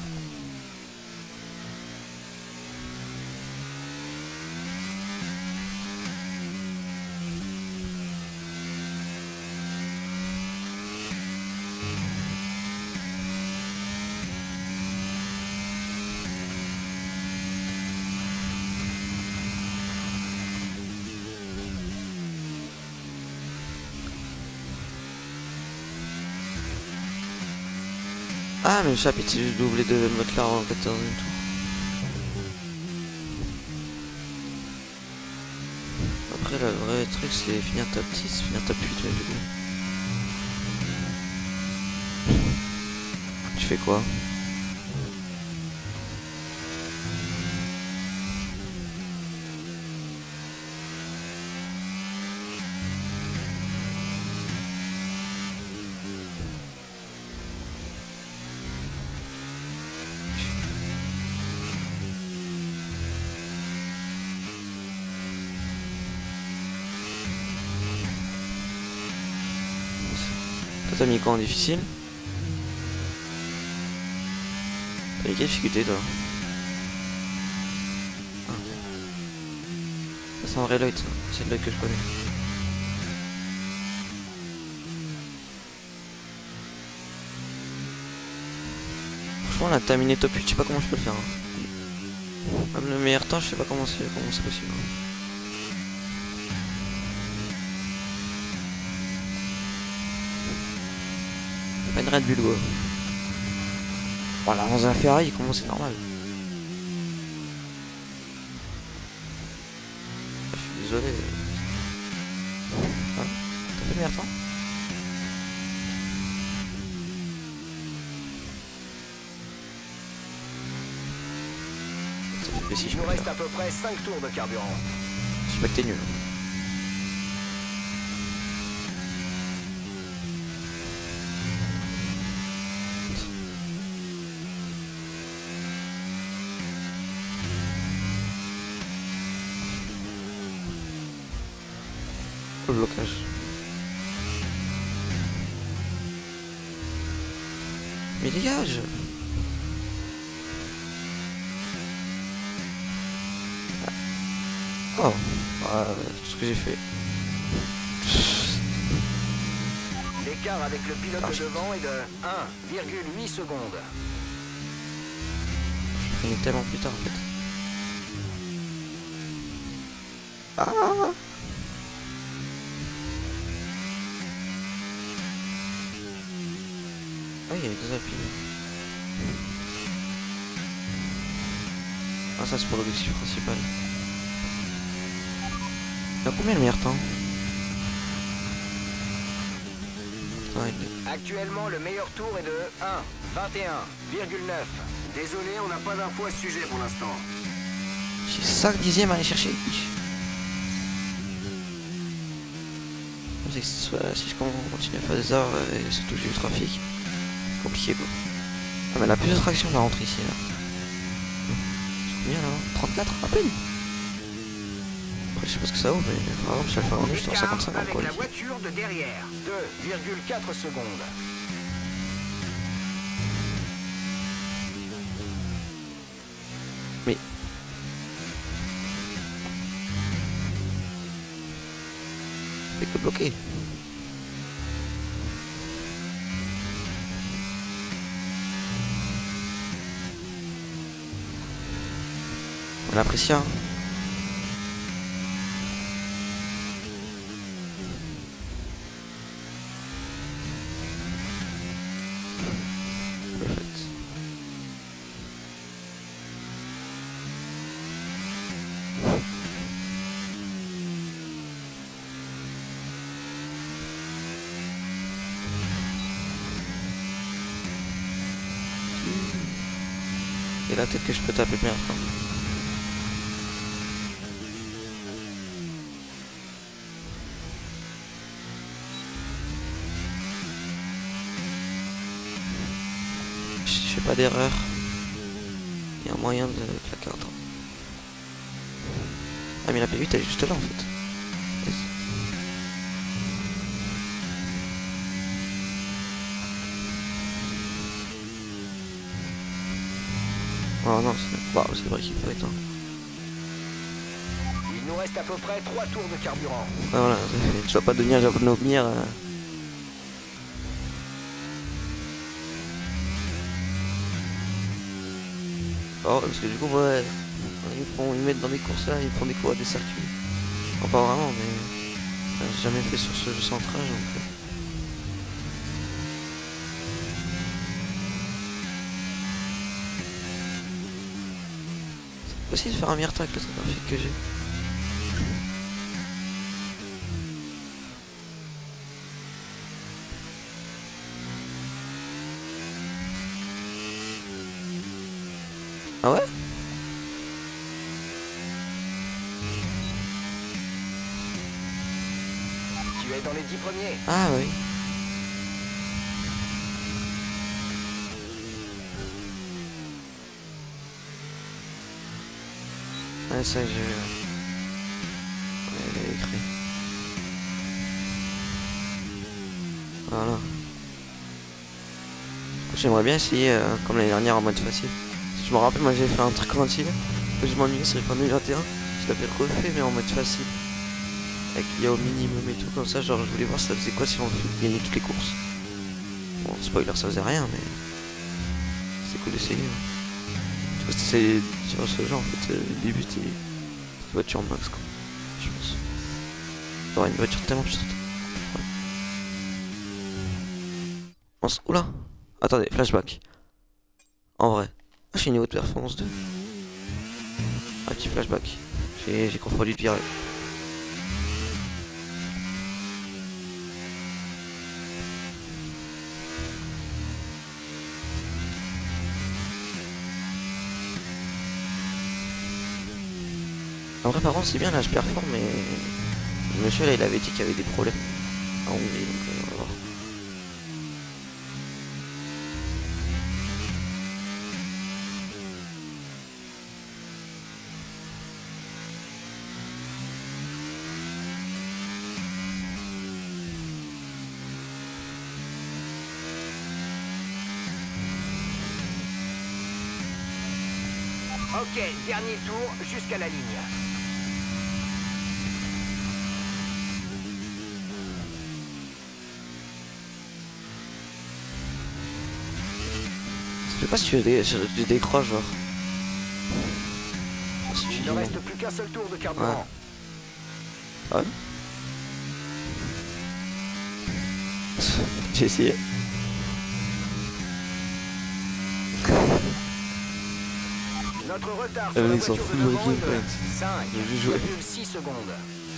Speaker 1: Ah mais le chapitre c'est juste doublé de Butler en 14e tour. Après le vrai truc c'est finir top 10, finir top 8 ouais, du coup. Tu fais quoi? Toi t'as mis quoi en difficile? T'as mis quelle difficulté toi? Ah. Ça c'est un vrai Lloyd, ça. C'est le Lloyd que je connais. Franchement là terminé top 8, je sais pas comment je peux le faire. Hein. Même le meilleur temps je sais pas comment c'est possible. Hein. Pas une Red Bull quoi. Voilà, dans un Ferrari, comment c'est normal. désolé. Voilà. T'as fait le meilleur temps?
Speaker 11: Il nous reste à peu près 5 tours de carburant.
Speaker 1: Je sais pas que t'es nul. Le blocage. Mais dégage! Oh, tout ce que j'ai fait.
Speaker 11: L'écart avec le pilote de devant est de 1,8 secondes.
Speaker 1: Je finis tellement plus tard en fait. Ah! Ah, il y a les deux appuis. Ah, ça c'est pour l'objectif principal. Il y a combien le meilleur temps?
Speaker 11: Actuellement, le meilleur tour est de 1,21,9. Désolé, on n'a pas d'infos à ce sujet pour l'instant.
Speaker 1: J'ai 5 dixièmes à aller chercher. Si je continue à faire des heures et surtout j'ai eu le trafic, c'est compliqué quoi. Ah mais la plus de traction va rentrer ici là. Combien là? 34 à peine. Après je sais pas ce que ça vaut mais par exemple si elle fait un je suis en 55
Speaker 11: avec
Speaker 1: quoi.
Speaker 11: la voiture de derrière, 2,4 secondes.
Speaker 1: Mais c'est que bloqué. On l'apprécie hein. Et là peut-être que je peux taper bien enfin. Je fais pas d'erreur. Il y a un moyen de claquer un temps. Ah mais la P8 elle est juste là en fait. Yes. Oh non, c'est vrai qu'il peut être. Hein.
Speaker 11: Il nous reste à peu près 3 tours de carburant.
Speaker 1: Ah, voilà, tu vas pas devenir Japonobmir. Oh, parce que du coup, ouais, ils mettent dans des courses là, ils font des cours à des circuits. Enfin, pas vraiment, mais j'ai jamais fait sur ce jeu central donc. C'est possible de faire un meilleur temps avec le trafic que j'ai. Ah ouais?
Speaker 11: Tu es dans les 10 premiers.
Speaker 1: Ah oui. Ouais, ça j'ai vu. Ouais, il est écrit. Voilà. J'aimerais bien essayer comme l'année dernière en mode facile. Je me rappelle, moi j'avais fait un truc facile. Je m'ennuyais sur les 2021. Je l'avais refait mais en mode facile. Avec l'IA au minimum et tout comme ça. Genre je voulais voir ça faisait quoi si on gagnait toutes les courses. Bon spoiler ça faisait rien mais c'est cool d'essayer. Tu vois c'est sur ce genre en fait le début c'est une voiture max quoi. Je pense. T'auras une voiture tellement puissante. Ouais. Oula. Attendez, flashback. En vrai. Ah, j'ai une haute performance 2. Un petit flashback. J'ai confondu de virage. En vrai, par contre, c'est bien là, je performe, mais le monsieur là, il avait dit qu'il y avait des problèmes en Hongrie, donc on va voir.
Speaker 11: Ok, dernier tour jusqu'à la ligne.
Speaker 1: Je sais pas si tu décroches, genre. Si tu
Speaker 11: Il ne reste plus qu'un seul tour de carburant.
Speaker 1: Ouais. Ouais. J'ai essayé.
Speaker 11: Notre retard sur la
Speaker 1: Ils s'en
Speaker 11: voiture
Speaker 1: foutent
Speaker 11: de
Speaker 1: de
Speaker 11: devant est
Speaker 1: Breaking
Speaker 11: de
Speaker 1: Point.
Speaker 11: 5,6 secondes.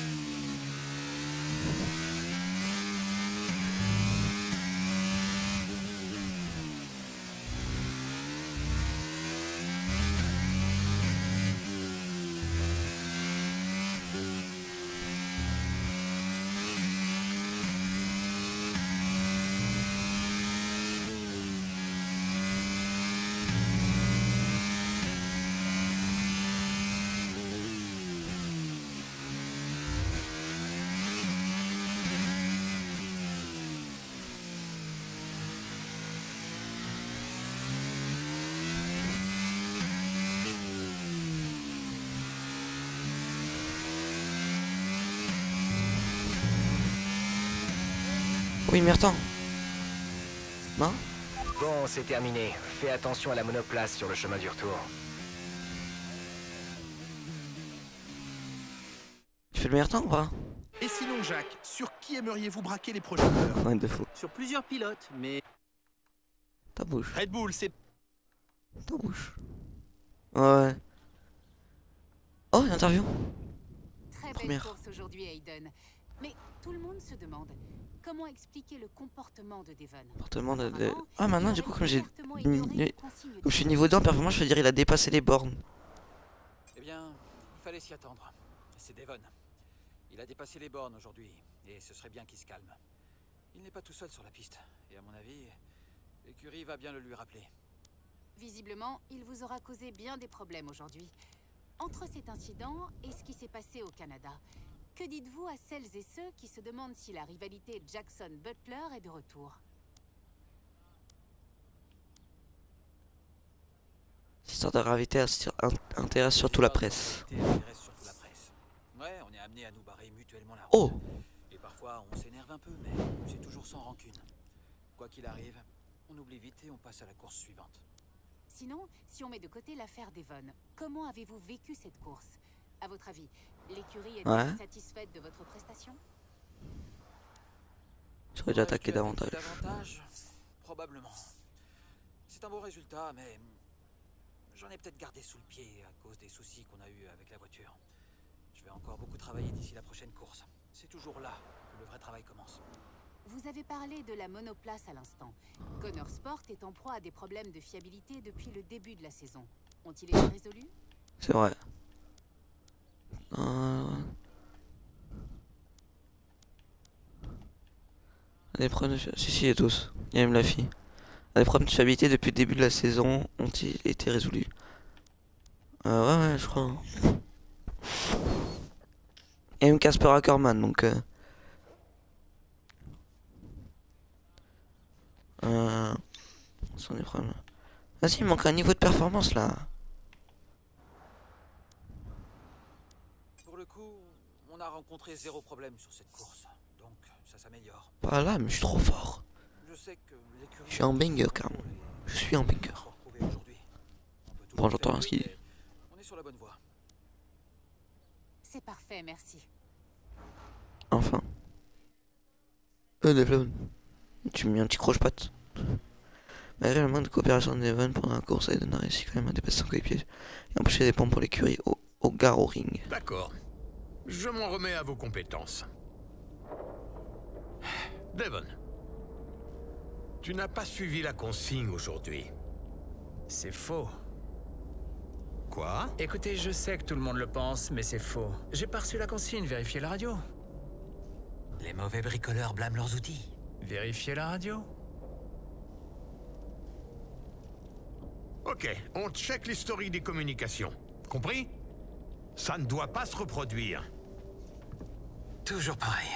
Speaker 1: Oui, mais attends. Non?
Speaker 11: Bon, c'est terminé. Fais attention à la monoplace sur le chemin du retour.
Speaker 1: Tu fais le meilleur temps ou pas?
Speaker 7: Et sinon, Jacques, sur qui aimeriez-vous braquer les projecteurs?
Speaker 1: Ouais, de fou.
Speaker 14: Sur plusieurs pilotes, mais...
Speaker 1: Ta bouche.
Speaker 7: Red Bull, c'est...
Speaker 1: Ta bouche. Ouais. Oh, une interview.
Speaker 8: Très belle
Speaker 1: Première.
Speaker 8: course aujourd'hui, Hayden. Mais tout le monde se demande comment expliquer le comportement de Devon.
Speaker 1: Comportement de... Ah, maintenant, du coup, comme j'ai... Comme je suis niveau 2 en performance, je veux dire il a dépassé les bornes.
Speaker 13: Eh bien, il fallait s'y attendre. C'est Devon. Il a dépassé les bornes aujourd'hui, et ce serait bien qu'il se calme. Il n'est pas tout seul sur la piste, et à mon avis, l'écurie va bien le lui rappeler.
Speaker 8: Visiblement, il vous aura causé bien des problèmes aujourd'hui. Entre cet incident et ce qui s'est passé au Canada, que dites-vous à celles et ceux qui se demandent si la rivalité Jackson-Butler est de retour?
Speaker 1: Cette histoire de gravité intéresse surtout la presse.
Speaker 13: Ouais, on est amené à nous barrer mutuellement la route.
Speaker 1: Oh!
Speaker 13: Et parfois, on s'énerve un peu, mais c'est toujours sans rancune. Quoi qu'il arrive, on oublie vite et on passe à la course suivante.
Speaker 8: Sinon, si on met de côté l'affaire Devon, comment avez-vous vécu cette course? À votre avis, l'écurie est satisfaite de votre prestation?
Speaker 1: J'aurais dû attaquer davantage.
Speaker 13: Probablement. C'est un bon résultat, mais j'en ai peut-être gardé sous le pied à cause des soucis qu'on a eu avec la voiture. Je vais encore beaucoup travailler d'ici la prochaine course. C'est toujours là que le vrai travail commence.
Speaker 8: Vous avez parlé de la monoplace à l'instant. Connor Sport est en proie à des problèmes de fiabilité depuis le début de la saison. Ont-ils été résolus?
Speaker 1: C'est vrai. Les problèmes de... Si, tous. Il y a même la fille. Les problèmes de fiabilité depuis le début de la saison ont-ils été résolus? Ouais, je crois. Et même Casper Ackerman, donc... sont des problèmes. Vas-y, il manque un niveau de performance là.
Speaker 13: Pour le coup, on a rencontré zéro problème sur cette course, donc ça s'améliore.
Speaker 1: Pas là, mais je suis trop fort.
Speaker 13: Je sais que l'écurie...
Speaker 1: Je suis un banger, carrément. Je suis un banger. Bon, j'entends rien ce qu'il dit.
Speaker 13: On est sur la bonne voie.
Speaker 8: C'est parfait, merci.
Speaker 1: Enfin. Devon. Tu me mets un petit croche-patte. Malgré le manque de coopération de Devon pendant la course, Hayden a réussi quand même à dépasser son coéquipier et empêcher des pompes pour l'écurie au Garo Ring.
Speaker 9: D'accord. Je m'en remets à vos compétences. Devon. Tu n'as pas suivi la consigne aujourd'hui.
Speaker 5: C'est faux.
Speaker 9: Quoi?
Speaker 5: Écoutez, je sais que tout le monde le pense, mais c'est faux. J'ai pas reçu la consigne, vérifiez la radio.
Speaker 12: Les mauvais bricoleurs blâment leurs outils.
Speaker 5: Vérifiez la radio.
Speaker 9: Ok, on check l'historique des communications. Compris? Ça ne doit pas se reproduire.
Speaker 12: Toujours pareil.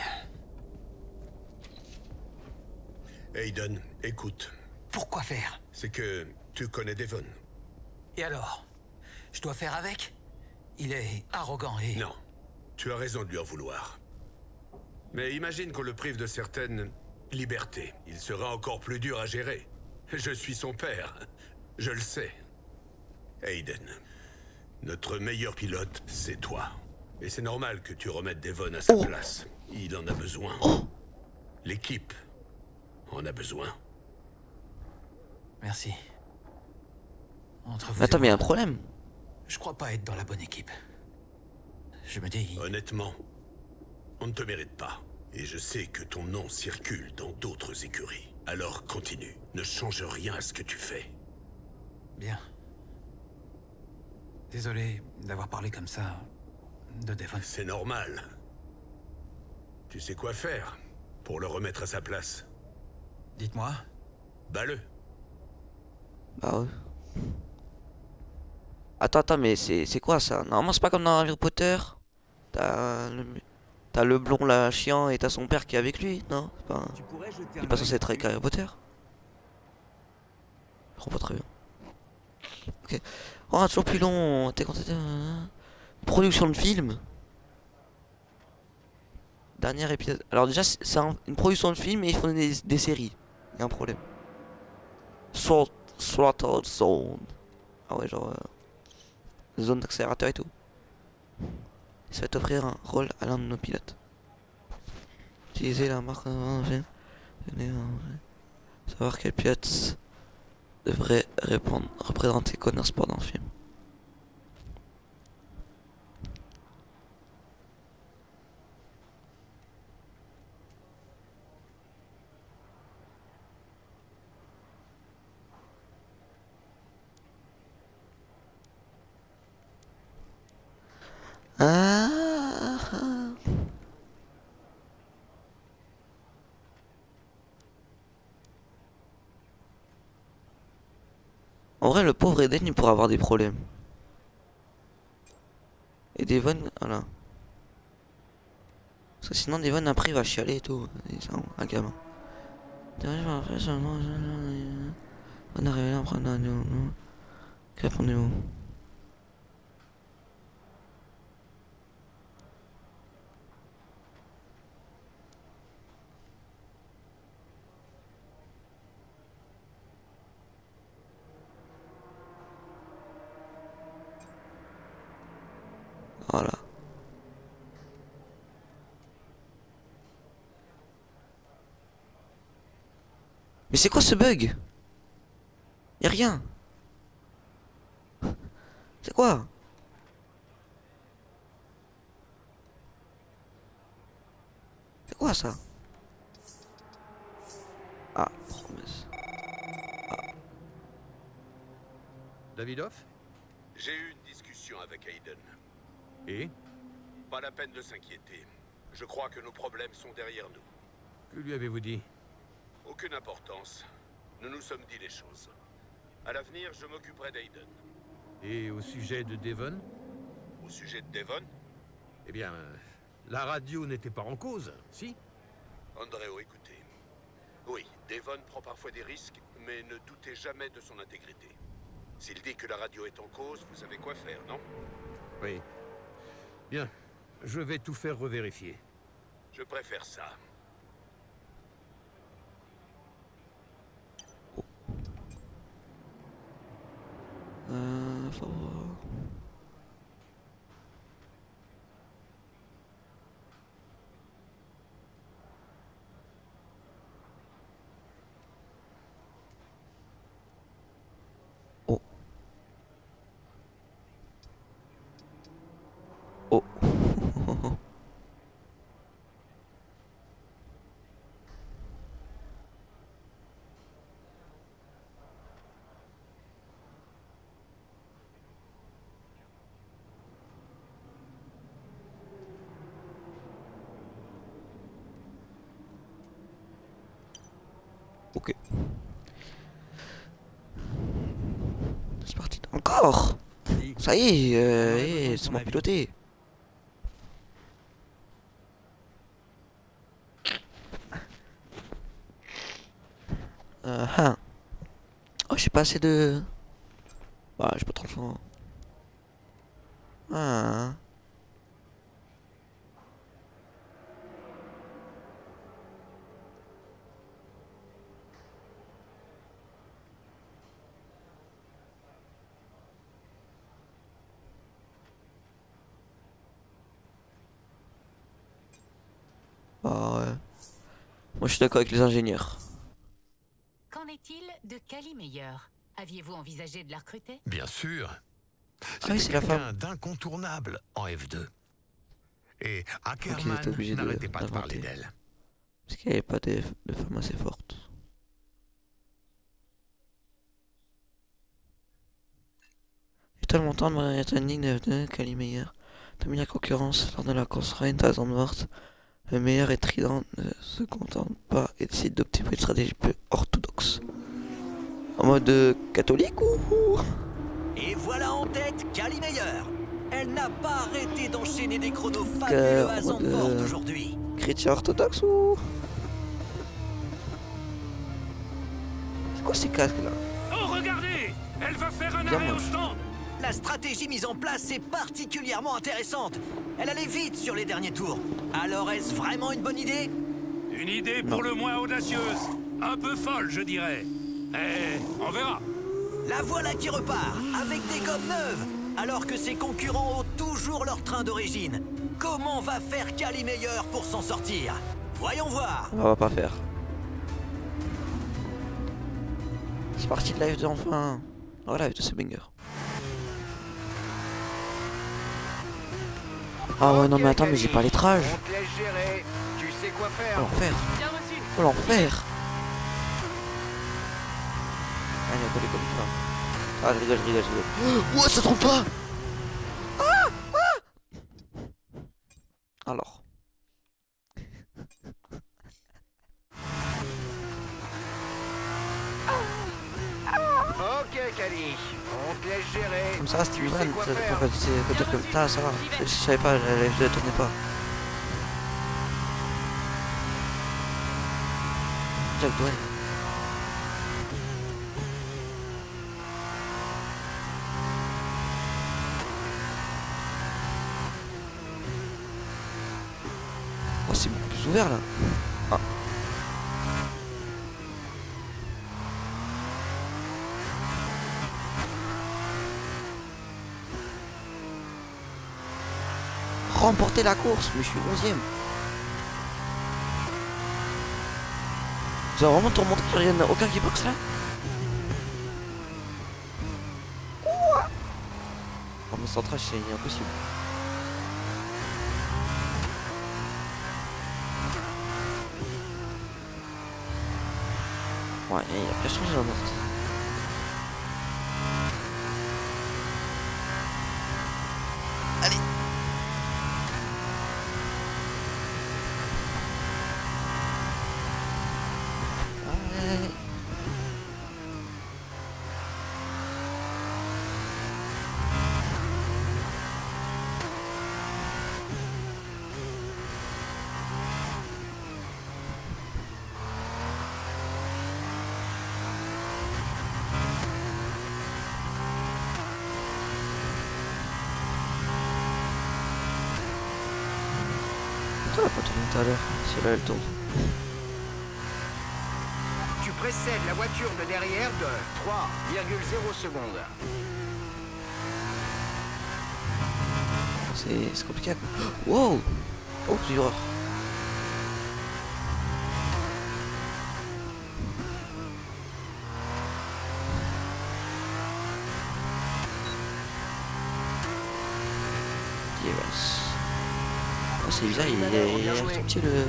Speaker 6: Aiden, écoute.
Speaker 12: Pourquoi faire?
Speaker 6: C'est que tu connais Devon.
Speaker 12: Et alors? Je dois faire avec? Il est arrogant et...
Speaker 6: Non, tu as raison de lui en vouloir. Mais imagine qu'on le prive de certaines libertés. Il sera encore plus dur à gérer. Je suis son père. Je le sais. Aiden, notre meilleur pilote, c'est toi. Et c'est normal que tu remettes Devon à sa place. Il en a besoin. L'équipe en a besoin.
Speaker 12: Merci. Entre vous
Speaker 1: Attends,
Speaker 12: et
Speaker 1: mais il y a un
Speaker 12: moi,
Speaker 1: problème.
Speaker 12: je crois pas être dans la bonne équipe. Je me dis...
Speaker 6: Honnêtement, on ne te mérite pas. Et je sais que ton nom circule dans d'autres écuries. Alors continue. Ne change rien à ce que tu fais.
Speaker 12: Bien. Désolé d'avoir parlé comme ça de Devon.
Speaker 6: C'est normal. Tu sais quoi faire pour le remettre à sa place?
Speaker 12: Dites-moi.
Speaker 6: Bats-le.
Speaker 1: Bah ouais. Attends, mais c'est quoi ça? Normalement, c'est pas comme dans Harry Potter. T'as le blond là, chiant, et t'as son père qui est avec lui, non? Il est pas censé être avec Harry Potter? Je comprends pas très bien. Ok. Oh, toujours plus long. T'es content? Production de film. Dernier épisode. Alors déjà, c'est une production de film et ils font des séries. Il y a un problème. Throttle Zone. Ah ouais, genre... zone d'accélérateur et tout. Ça va t'offrir un rôle à l'un de nos pilotes. Utiliser la marque... Savoir quel pilote devrait représenter Connor Sport dans le film. En vrai, le pauvre Eden, il pourrait avoir des problèmes. Et Devon, voilà. Parce que sinon, Devon, après, il va chialer et tout. C'est un gamin. On est arrivé là, après, non. Répondez-vous. Voilà. Mais c'est quoi ce bug? Y'a rien. C'est quoi? C'est quoi ça? Ah, promesse.
Speaker 9: Davidoff?
Speaker 6: J'ai eu une discussion avec Aiden.
Speaker 9: Et?
Speaker 6: Pas la peine de s'inquiéter. Je crois que nos problèmes sont derrière nous.
Speaker 9: Que lui avez-vous dit?
Speaker 6: Aucune importance. Nous nous sommes dit les choses. À l'avenir, je m'occuperai d'Aiden.
Speaker 9: Et au sujet de Devon?
Speaker 6: Au sujet de Devon?
Speaker 9: Eh bien, la radio n'était pas en cause, si?
Speaker 6: Andreo, écoutez. Oui, Devon prend parfois des risques, mais ne doutez jamais de son intégrité. S'il dit que la radio est en cause, vous savez quoi faire, non?
Speaker 9: Oui. Bien. Je vais tout faire revérifier.
Speaker 6: Je préfère ça.
Speaker 1: Faut voir. Oh. Oh. Ok. C'est parti. Encore. Ça y est, c'est mon piloté. Oh, j'ai pas assez de... Bah, j'ai pas trop le choix. Ah. Bah ouais. Moi je suis d'accord avec les ingénieurs.
Speaker 8: Qu'en est-il de Kali Meyer? Aviez-vous envisagé de la recruter?
Speaker 9: Bien sûr.
Speaker 1: Ah oui, c'est la
Speaker 9: quelqu'un
Speaker 1: femme.
Speaker 9: d'incontournable en F2. Et
Speaker 1: Donc il
Speaker 9: Ackerman
Speaker 1: était obligé de
Speaker 9: n'arrêtait pas de parler
Speaker 1: d'inventer.
Speaker 9: d'elle.
Speaker 1: Parce qu'il n'y avait pas de femmes assez fortes. Et tellement temps de mariage ending de Kali Meyer. T'as mis la concurrence lors de la course Reign à Zandvoort. Le meilleur et Trident ne se contente pas et décide d'opter pour une stratégie plus orthodoxe. En mode catholique ou...
Speaker 15: Et voilà en tête Kali Meyer. Elle n'a pas arrêté d'enchaîner des chronos fabuleux à Zandvoort aujourd'hui.
Speaker 1: Chrétien orthodoxe ou... C'est quoi ces casques là?
Speaker 11: Oh, regardez! Elle va faire un arrêt au stand!
Speaker 15: La stratégie mise en place est particulièrement intéressante. Elle allait vite sur les derniers tours. Alors est-ce vraiment une bonne idée?
Speaker 11: Une idée pour le moins audacieuse. Un peu folle, je dirais. Eh, on verra.
Speaker 15: La voilà qui repart, avec des gommes neuves, alors que ses concurrents ont toujours leur train d'origine. Comment va faire Kali Meyer pour s'en sortir? Voyons voir.
Speaker 1: On va pas faire. C'est parti de la F2 enfin. Oh la F2 c'est banger. Ah ouais non mais attends mais j'ai pas les trages.
Speaker 11: On te laisse gérer. Tu sais quoi faire.
Speaker 1: Oh l'enfer.
Speaker 11: Bien reçu.
Speaker 1: Oh l'enfer. Allez on les comme ça. Ah je rigole. Ouah ça trompe pas. Alors.
Speaker 11: Ok, Kali. On te laisse gérer.
Speaker 1: Comme ça, c'était
Speaker 11: Tu
Speaker 1: une
Speaker 11: sais
Speaker 1: vanne.
Speaker 11: quoi
Speaker 1: Faut
Speaker 11: faire.
Speaker 1: dire que putain, ça va. Je savais pas, la F2 tournait pas. Jack Dwayne. Oh, c'est beaucoup plus ouvert là. Ah. Remporter la course, mais je suis 11ème. Tu vas vraiment te remonter qu'il n'y en a aucun qui boxe là? Oh mais centrage c'est impossible. Ouais, il a bien changé la morte. Allez. Allez. Pourquoi elle a pas tourné tout à l'heure? Si là elle tourne.
Speaker 11: Tu précèdes la voiture de derrière de 3,0 secondes.
Speaker 1: C'est compliqué. Wow! Oh, c'est horreur. Yes. Oh, c'est bizarre, il est tout petit le...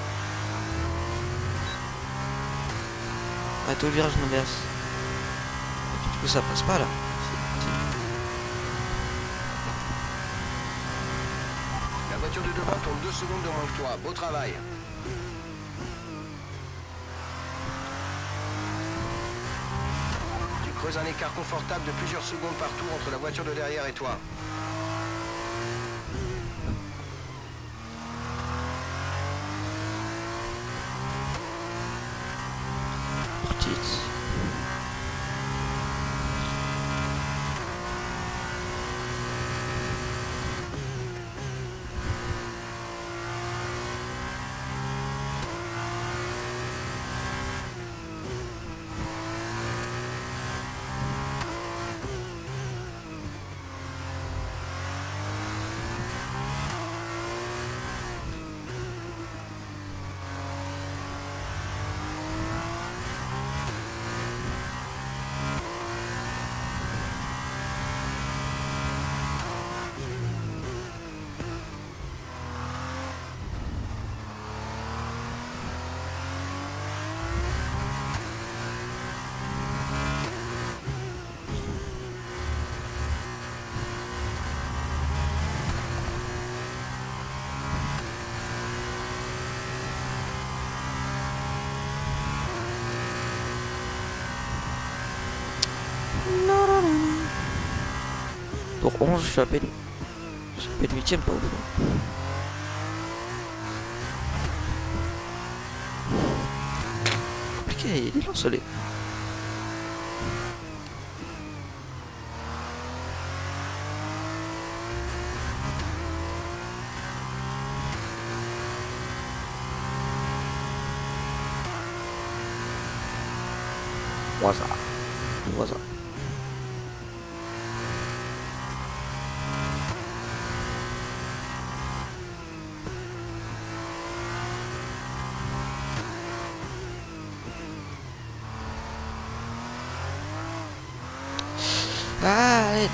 Speaker 1: Ah, tout le virage m'inverse. que ça passe pas là.
Speaker 11: La voiture de devant tourne 2 secondes de moins que toi. Beau travail. Tu creuses un écart confortable de plusieurs secondes par tour entre la voiture de derrière et toi.
Speaker 1: Petite. Pour 11, je suis à peine 8ème, pas ouf. Compliqué, il est lancelé. Voilà. Arrête.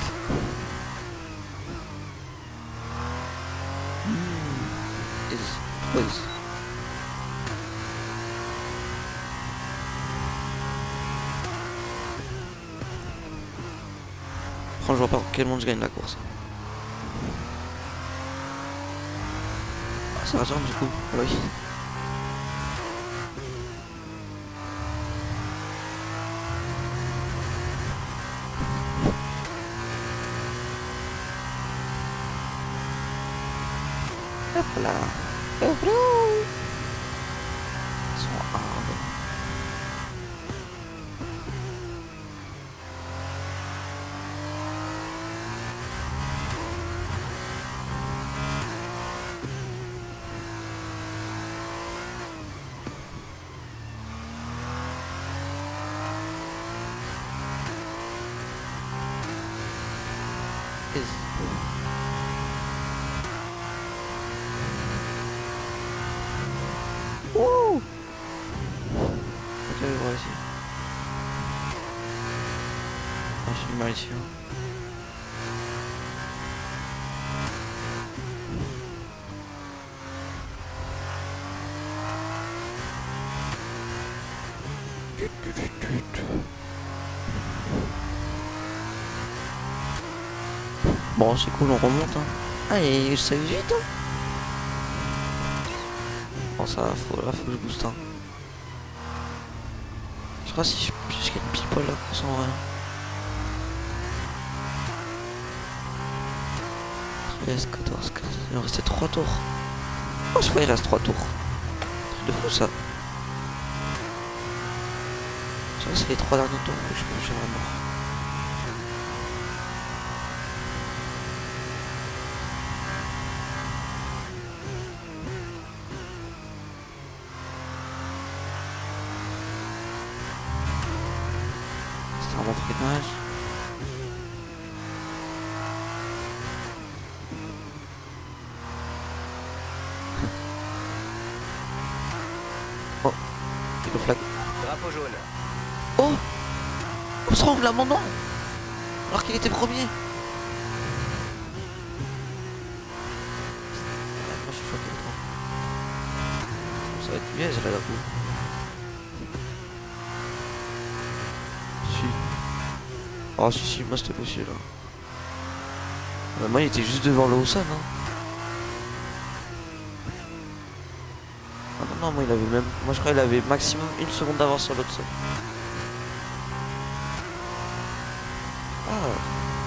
Speaker 1: Please. Franchement, je vois pas en quel monde je gagne la course. Ah, ça va du coup. Ah oui. Hop là. Hop là. Ils sont hard. Ouh. Ok, je vois ici. Ah, je suis mal ici. Bon, c'est cool, on remonte. Hein. Ah, et ça vite. Hein. Bon, ça, là, faut que je booste. Hein. Je crois si je gagne pile poil la course en vrai. 13, 14, 15. Il en restait 3 tours. Oh, je crois qu'il reste 3 tours. C'est de fou ça. Je crois que c'est les 3 derniers tours que je peux faire la mort. C'est un bon freinage. Oh, il flag.
Speaker 11: Drapeau jaune.
Speaker 1: Oh, on se rend l'abandon alors qu'il était premier. Moi je suis choqué. Ça va être piège là d'un coup. Si. Oh si, moi c'était possible. Bah, moi il était juste devant le Hossan. Hein. Ah non, moi il avait même. Moi je crois qu'il avait maximum 1 seconde d'avance sur l'autre. Ah.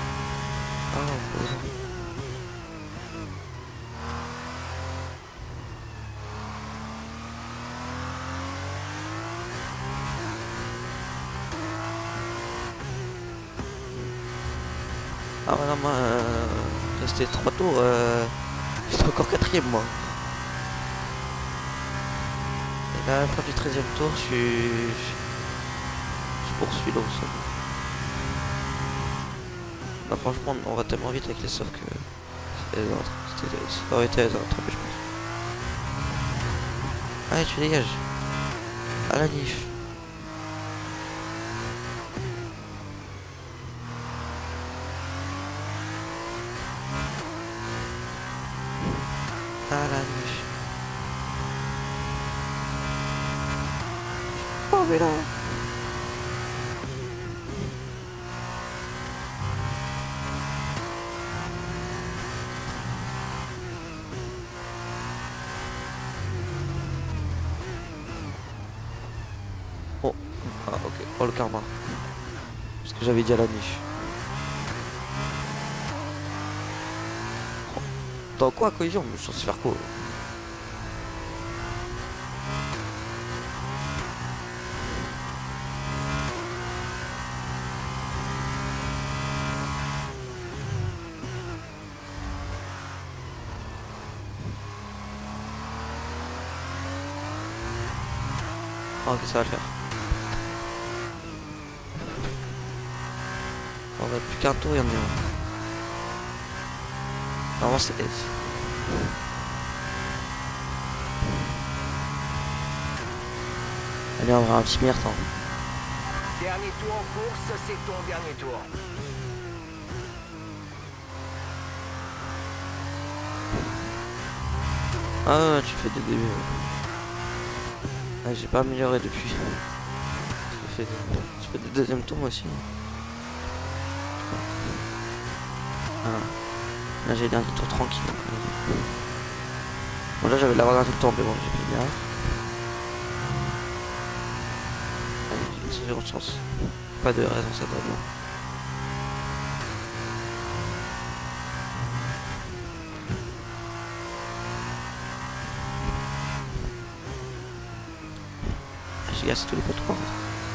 Speaker 1: Ah ouais, non, moi, resté 3 tours, j'étais encore 4ème moi. Et là, à la fin du 13ème tour, je poursuis là au sol. Bah, franchement, on va tellement vite avec les saufs que ça aurait été attrapé, je pense. Allez, tu dégages. À la niche. À la niche. Oh mais là. Oh. Ah ok. Oh le karma. Parce que j'avais dit à la niche. Dans quoi collision? Je suis censé faire quoi? Ah, ok, ça va le faire. On a plus qu'un tour et on est bon. Normalement c'est S. Allez, on va avoir un petit meilleur temps.
Speaker 12: Dernier tour en course, c'est ton dernier tour.
Speaker 1: Ah ouais, tu fais des débuts. Ah, j'ai pas amélioré depuis. Tu fais des deuxièmes tours moi aussi. Ah. Là j'ai le dernier tour tranquille. Bon là j'avais l'avoir tout le temps mais bon j'ai fait bien. Allez, j'ai zéro chance. Pas de raison ça va bien. J'ai cassé tous les poteaux par contre.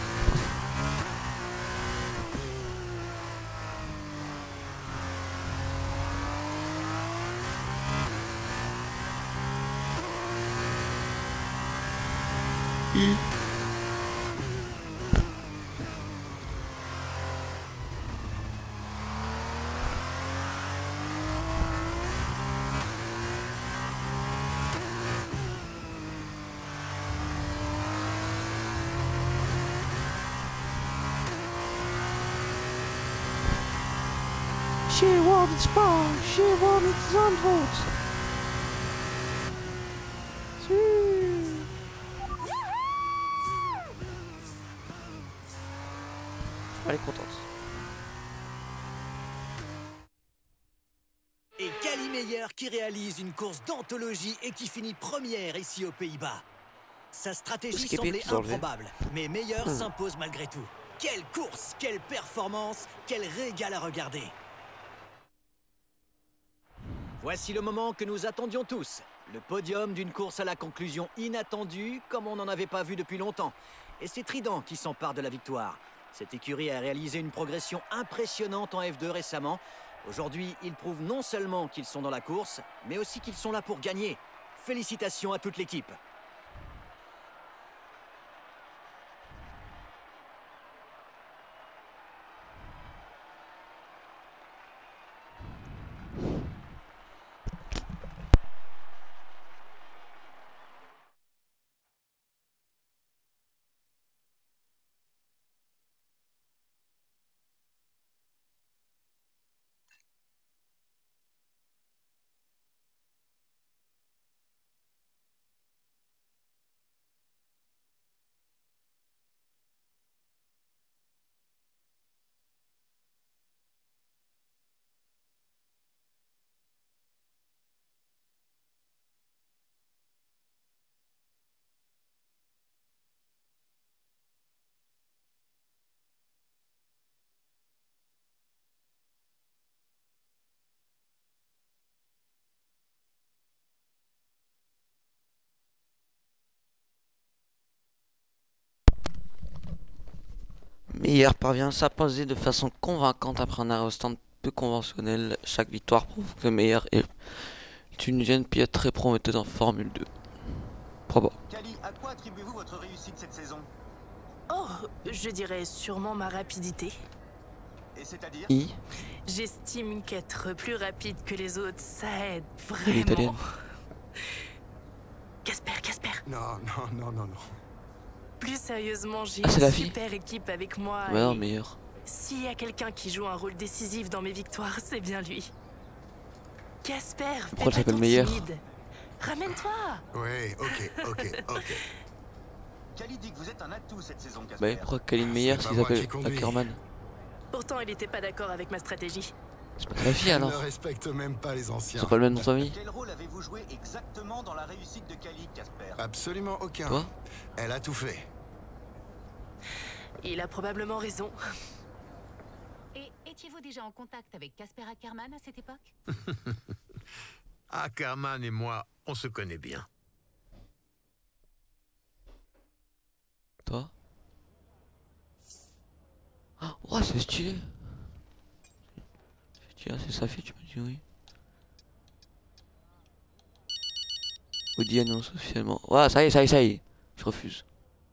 Speaker 1: She wanted spa, she wanted Zandvoort. Elle est contente.
Speaker 15: Et Cali Meyer qui réalise une course d'anthologie et qui finit première ici aux Pays-Bas. Sa stratégie semblait improbable, mais Meyer s'impose malgré tout. Quelle course, quelle performance, quel régal à regarder. Voici le moment que nous attendions tous. Le podium d'une course à la conclusion inattendue, comme on n'en avait pas vu depuis longtemps. Et c'est Trident qui s'empare de la victoire. Cette écurie a réalisé une progression impressionnante en F2 récemment. Aujourd'hui, ils prouvent non seulement qu'ils sont dans la course, mais aussi qu'ils sont là pour gagner. Félicitations à toute l'équipe.
Speaker 1: Meyer parvient à s'imposer de façon convaincante après un arrêt au stand peu conventionnel. Chaque victoire prouve que Meyer est une jeune pilote très prometteuse en Formule 2. Bravo.
Speaker 15: Kali, à quoi attribuez-vous votre réussite cette saison?
Speaker 16: Oh, je dirais sûrement ma rapidité.
Speaker 15: Et c'est-à-dire?
Speaker 16: J'estime qu'être plus rapide que les autres, ça aide
Speaker 1: Elle est italienne.
Speaker 16: vraiment. Casper.
Speaker 2: Non.
Speaker 16: Plus sérieusement, j'ai
Speaker 1: c'est la
Speaker 16: une
Speaker 1: fille
Speaker 16: super équipe avec moi.
Speaker 1: Bah non,
Speaker 16: et
Speaker 1: Meyer.
Speaker 16: s'il y a quelqu'un qui joue un rôle décisif dans mes victoires, c'est bien lui. Casper, fais
Speaker 1: Pourquoi elle
Speaker 16: pas
Speaker 1: s'appelle
Speaker 16: ton
Speaker 1: Meyer?
Speaker 16: timide. Ramène-toi.
Speaker 2: Oui, ok.
Speaker 15: Kali dit que vous êtes un atout cette saison, Casper.
Speaker 1: Bah pourquoi Kalin Meyer s'il s'appelle Ackerman?
Speaker 16: Pourtant, il était pas d'accord avec ma stratégie.
Speaker 1: C'est pas la fille alors?
Speaker 2: Elle ne respecte même pas les anciens.
Speaker 1: C'est pas le même nom de famille?
Speaker 15: Quel rôle avez-vous joué exactement dans la réussite de Kali, Casper?
Speaker 2: Absolument aucun.
Speaker 1: Toi?
Speaker 2: Elle a tout fait.
Speaker 16: Il a probablement raison.
Speaker 8: Et étiez-vous déjà en contact avec Casper Ackerman à cette époque?
Speaker 9: Ackerman et moi, on se connaît bien.
Speaker 1: Toi? Oh, c'est stylé. C'est sa fille, tu m'as dit oui. Audi annonce officiellement. Ouais, ça y est. Je refuse.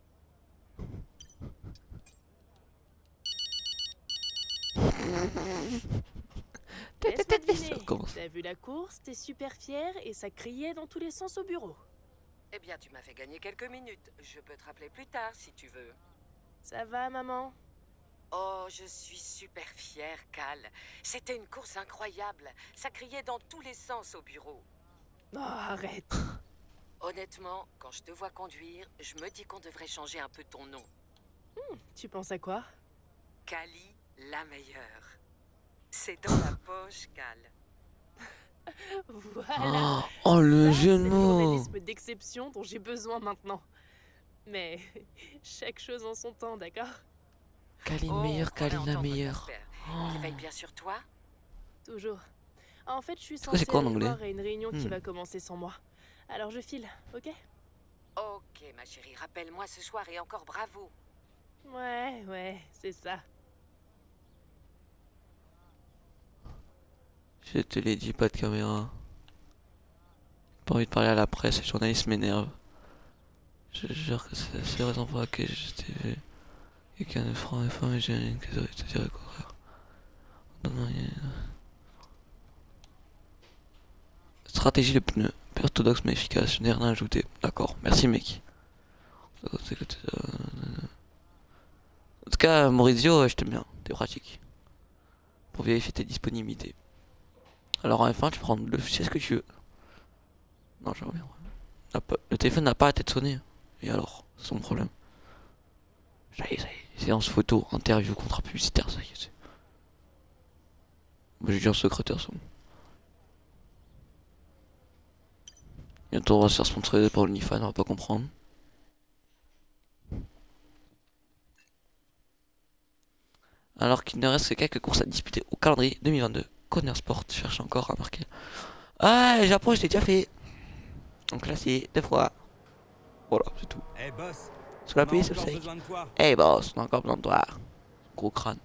Speaker 16: Laisse-moi deviner.
Speaker 1: Ça recommence.
Speaker 16: T'as vu la course, t'es super fier et ça criait dans tous les sens au bureau.
Speaker 17: Eh bien, tu m'as fait gagner quelques minutes. Je peux te rappeler plus tard si tu veux.
Speaker 16: Ça va, maman?
Speaker 17: Oh, je suis super fière, Cal. C'était une course incroyable. Ça criait dans tous les sens au bureau.
Speaker 16: Oh, arrête.
Speaker 17: Honnêtement, quand je te vois conduire, je me dis qu'on devrait changer un peu ton nom.
Speaker 16: Tu penses à quoi?
Speaker 17: Kali, la meilleure. C'est dans la poche, Cal.
Speaker 16: Voilà.
Speaker 1: Oh, le
Speaker 16: Ça,
Speaker 1: jeu de
Speaker 16: c'est le
Speaker 1: mots.
Speaker 16: journalisme d'exception dont j'ai besoin maintenant. Mais chaque chose en son temps, d'accord?
Speaker 1: Kalin Meyer, Kalin la meilleure.
Speaker 17: Il veille bien sur toi?
Speaker 16: Toujours. En fait, je suis
Speaker 1: quoi, c'est
Speaker 16: censée
Speaker 1: quoi en
Speaker 16: aller
Speaker 1: anglais?
Speaker 16: voir à une réunion qui
Speaker 1: Hmm.
Speaker 16: va commencer sans moi. Alors je file, ok?
Speaker 17: Ok, ma chérie, rappelle-moi ce soir et encore bravo.
Speaker 16: Ouais, c'est ça.
Speaker 1: Je te l'ai dit, pas de caméra. Pas envie de parler à la presse, les journalistes m'énervent. Je jure que c'est la seule raison pour laquelle je t'ai vu. Quelqu'un de franc et femme et j'ai une que te dire le contraire. Non, stratégie de pneus. Peu orthodoxe mais efficace, je n'ai rien à ajouter. D'accord, merci mec. En tout cas, Maurizio, je t'aime bien, t'es pratique. Pour vérifier tes disponibilités. Alors en F1, tu prends le fichier ce que tu veux. Non, j'aimerais bien. Le téléphone n'a pas arrêté de sonner. Et alors, c'est son problème. Ça y est. Séance photo, interview, contrat publicitaire, ça y est. Moi j'ai dit un secrétaire, c'est bon. Bientôt on va se faire sponsoriser par OnlyFans, on va pas comprendre. Alors qu'il ne reste que quelques courses à disputer au calendrier 2022. Corner Sport cherche encore à marquer. Ah, Japon, je l'ai déjà fait. Donc là, c'est 2 fois. Voilà, c'est tout.
Speaker 18: Eh boss,
Speaker 1: Sous la pluie,
Speaker 18: on a
Speaker 1: c'est le
Speaker 18: encore
Speaker 1: sec.
Speaker 18: besoin de toi.
Speaker 1: Eh boss, on a encore besoin de toi. Gros crâne.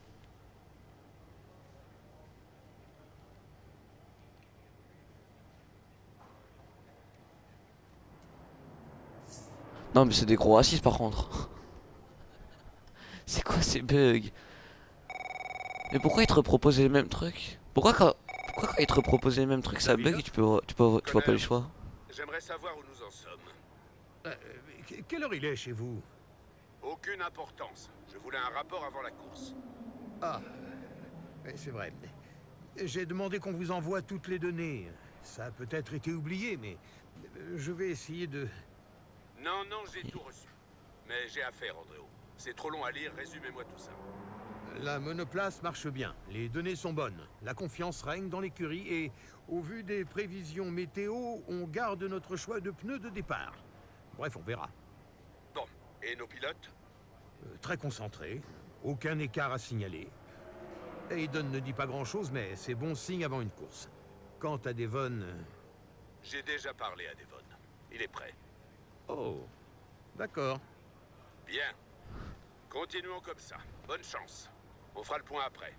Speaker 1: Non mais c'est des gros racistes par contre. C'est quoi ces bugs? Mais pourquoi ils te reproposent les mêmes trucs? Pourquoi quand ils te reproposent les mêmes trucs ça bug et tu vois pas les choix?
Speaker 6: J'aimerais savoir où nous en sommes.
Speaker 9: Quelle heure il est chez vous?
Speaker 6: Aucune importance. Je voulais un rapport avant la course.
Speaker 9: Ah, c'est vrai. J'ai demandé qu'on vous envoie toutes les données. Ça a peut-être été oublié, mais je vais essayer de...
Speaker 6: Non, j'ai tout reçu. Mais j'ai affaire, Andréo. C'est trop long à lire, résumez-moi tout ça.
Speaker 9: La monoplace marche bien, les données sont bonnes, la confiance règne dans l'écurie et, au vu des prévisions météo, on garde notre choix de pneus de départ. Bref, on verra.
Speaker 6: Bon, et nos pilotes?
Speaker 9: Très concentrés, aucun écart à signaler. Hayden ne dit pas grand-chose, mais c'est bon signe avant une course. Quant à Devon...
Speaker 6: J'ai déjà parlé à Devon. Il est prêt.
Speaker 9: Oh, d'accord.
Speaker 6: Bien. Continuons comme ça. Bonne chance. On fera le point après.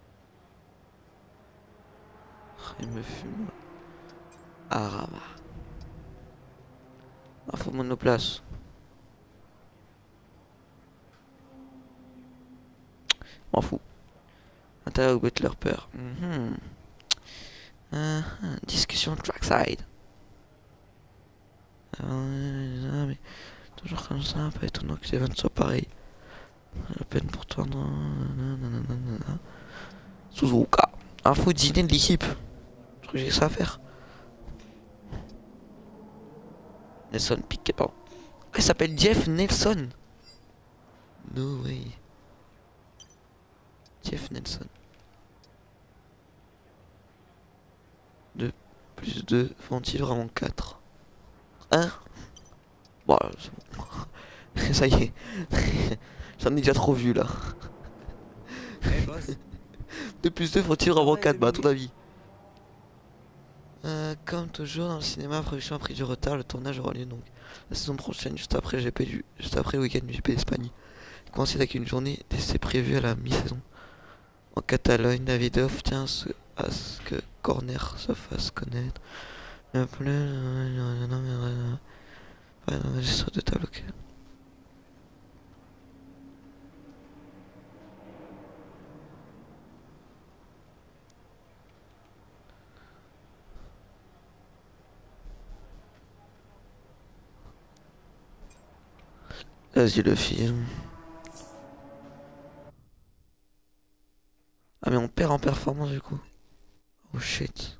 Speaker 1: Il me fume. Arama. Info monoplace. M'en fous. Intérieur Butler peur. Discussion trackside. Mais toujours comme ça, pas étonnant que les vannes soient pareilles. La peine pour toi. Suzuka. Info dîner de l'équipe. Je crois que j'ai ça à faire. Nelson Piquet, pardon. Il s'appelle Jeff Nelson. No way. Jeff Nelson. 2 plus 2 font-ils vraiment 4? 1. Bon, c'est bon. Ça y est. J'en ai déjà trop vu là. 2 plus 2 font-ils vraiment 4? Bah à ton avis. Comme toujours dans le cinéma, la production a pris du retard, le tournage aura lieu donc la saison prochaine, juste après le week-end du GP d'Espagne. Il coïncide avec une journée d'essai prévue à la mi-saison. En Catalogne, Davidoff tient à ce que Corner se fasse connaître. Le plus registre de table, ok. Vas-y le film. Ah mais on perd en performance du coup. Oh shit.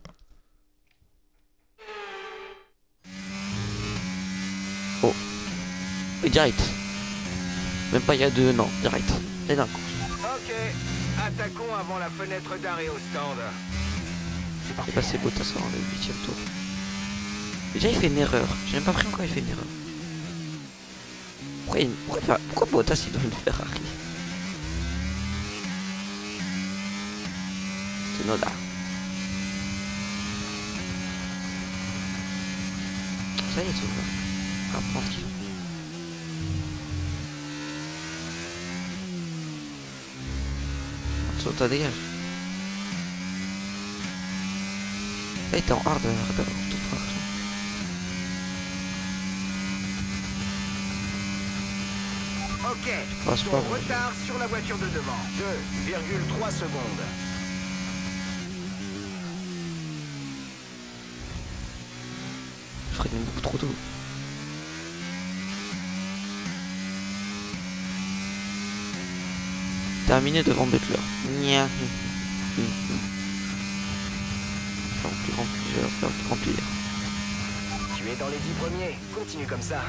Speaker 1: Oh. Et direct. Même pas il y a deux, non, direct. Et d'un coup.
Speaker 11: Ok, attaquons avant la fenêtre d'arrêt au stand.
Speaker 1: Et bah c'est beau, ça sera le 8ème tour. Déjà il fait une erreur. J'ai même pas pris encore il fait une erreur. Pourquoi Bottas il donne une Ferrari? C'est Noda. Ça y est, tout va. Ah, tranquille. Sauta dégage. Là il était en hard, tout frère.
Speaker 11: Ok, ton retard sur la voiture de devant, 2,3 secondes.
Speaker 1: Je freine beaucoup trop tôt. Terminé devant Butler. Nya. Je vais faire plus remplir.
Speaker 11: Tu es dans les 10 premiers, continue comme ça.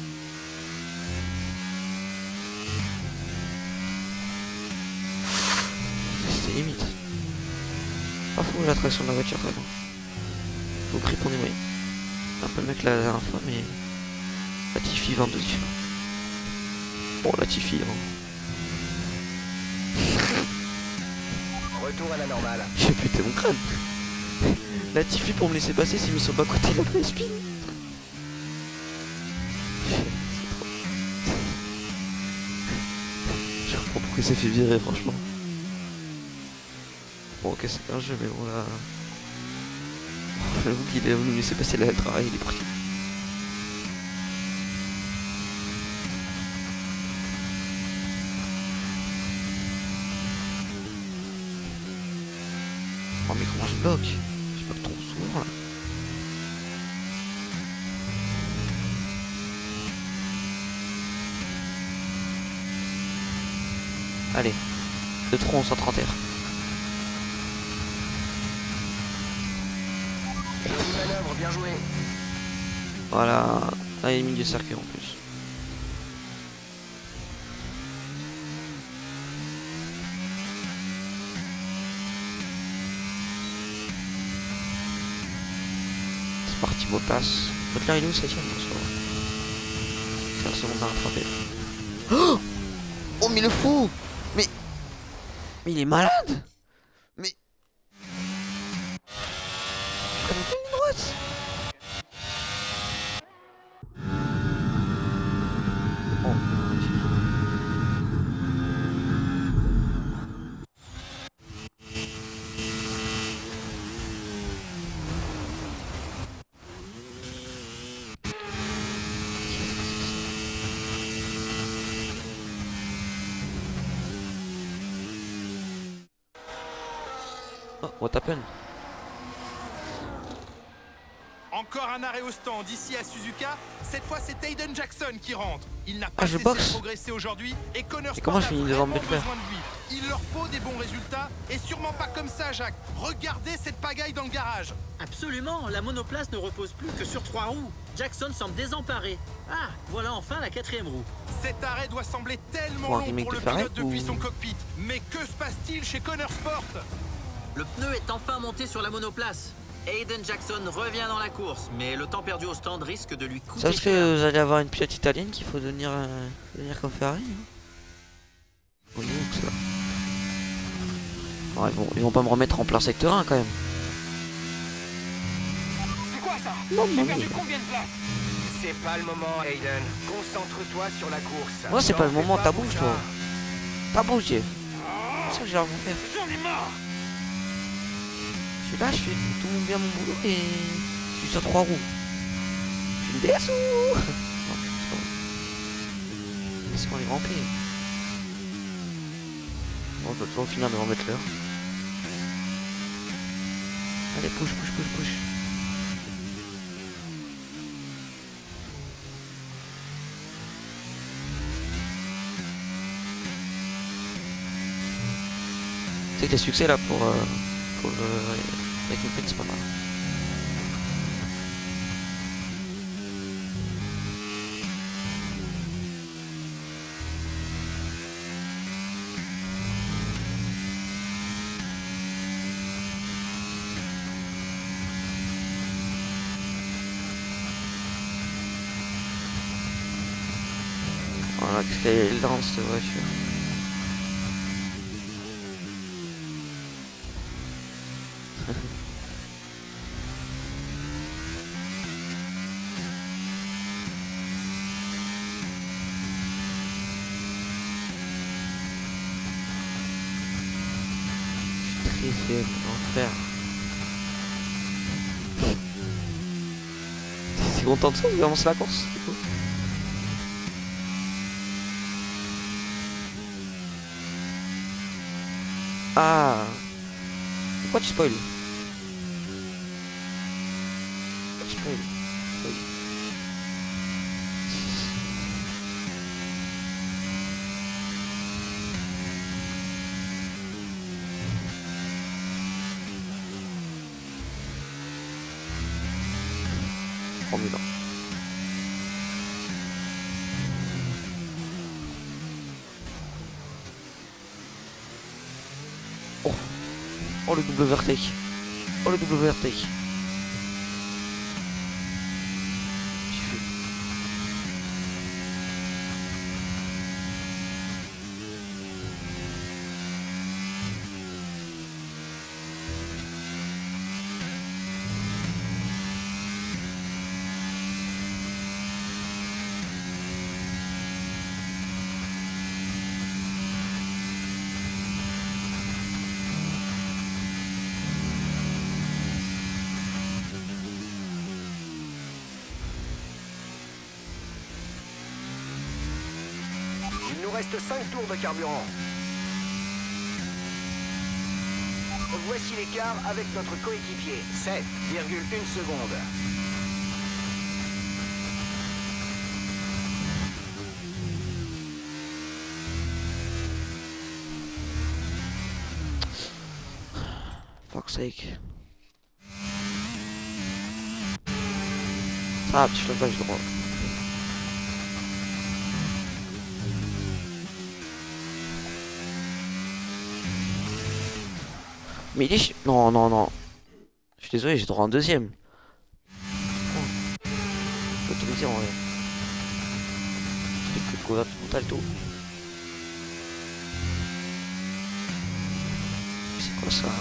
Speaker 1: C'est limite. Pas fou l'attraction de la voiture vraiment. Faut crier pour des moyens. Un peu le mec la dernière fois mais. Latifi 22 différents. Bon Latifi hein.
Speaker 11: Retour à la normale.
Speaker 1: J'ai pété mon crâne. Latifi pour me laisser passer s'est mis sur le bas-côté de la fait spin. Je reprends pourquoi il s'est fait virer franchement. Bon ok c'est un jeu mais bon là. J'avoue qu'il est venu me laisser passer le travail, il est pris. Oh mais comment je bloque? Je bloque trop souvent là. Allez, de tronc 130 R.
Speaker 11: Manœuvre, bien joué.
Speaker 1: Voilà, là il est milieu circuit en plus. C'est parti, Bottas. Butler il est où 7ème pour soi? 5 secondes à rattraper. Oh, oh mais le fou. Mais il est malade. Mais je connais pas une droite. Oh, what happened?
Speaker 7: Encore un arrêt au stand ici à Suzuka. Cette fois, c'est Aiden Jackson qui rentre. Il n'a pas
Speaker 1: Ah, je
Speaker 7: cessé
Speaker 1: boxe.
Speaker 7: de progresser aujourd'hui et Connor
Speaker 1: Et comment
Speaker 7: Sport
Speaker 1: je
Speaker 7: a
Speaker 1: finis devant
Speaker 7: vraiment
Speaker 1: Butler?
Speaker 7: besoin de lui. Il leur faut des bons résultats et sûrement pas comme ça, Jacques. Regardez cette pagaille dans le garage.
Speaker 10: Absolument, la monoplace ne repose plus que sur 3 roues. Jackson semble désemparé. Ah, voilà enfin la 4e roue.
Speaker 7: Cet arrêt doit sembler tellement
Speaker 1: Pour un
Speaker 7: long
Speaker 1: remake
Speaker 7: pour
Speaker 1: de
Speaker 7: le
Speaker 1: Ferrari
Speaker 7: pilote depuis
Speaker 1: ou-
Speaker 7: son cockpit. Mais que se passe-t-il chez Connor Sport?
Speaker 10: Le pneu est enfin monté sur la monoplace. Aiden Jackson revient dans la course, mais le temps perdu au stand risque de lui coûter
Speaker 1: Ça parce
Speaker 10: cher.
Speaker 1: que vous allez avoir une pilote italienne qu'il faut devenir comme Ferrari. Au niveau que ça. Ouais, ils vont pas me remettre en plein secteur 1 quand même.
Speaker 11: C'est quoi ça?
Speaker 1: Non,
Speaker 11: J'ai
Speaker 1: non,
Speaker 11: perdu
Speaker 1: mais-
Speaker 11: combien de places? C'est pas le moment, Aiden. Concentre-toi sur la course.
Speaker 1: Moi c'est pas le
Speaker 11: T'en
Speaker 1: moment,
Speaker 11: fais
Speaker 1: t'as
Speaker 11: pour
Speaker 1: bougé
Speaker 11: ça.
Speaker 1: toi. T'as bougé. C'est ça que j'ai envie de faire.
Speaker 11: J'en ai marre.
Speaker 1: Je suis là, je fais tout bien mon boulot et je suis sur 3 roues. Je suis une DS ou... Non, c'est pas bon. Laisse-moi les remplir. Bon, je dois toujours finir devant Butler. Allez, push. Tu sais que les succès là pour avec une c'est pas mal. Voilà, qu'est-ce qu'elle est lente cette voiture. Triste, l'enfer. C'est content de ça, on commence la course. Du coup. Ah, pourquoi tu spoil? Tu spoil. Formidable. Oh le double overtake. Oh le double overtake.
Speaker 11: Il nous reste 5 tours de carburant. Voici l'écart avec notre coéquipier. 7,1 secondes.
Speaker 1: Fuck's sake. Ah, petit flottage droit. Mais il est... Non, non, non. Je suis désolé, j'ai droit en deuxième. Faut autoriser en vrai. J'ai plus de Contralto. C'est quoi ça?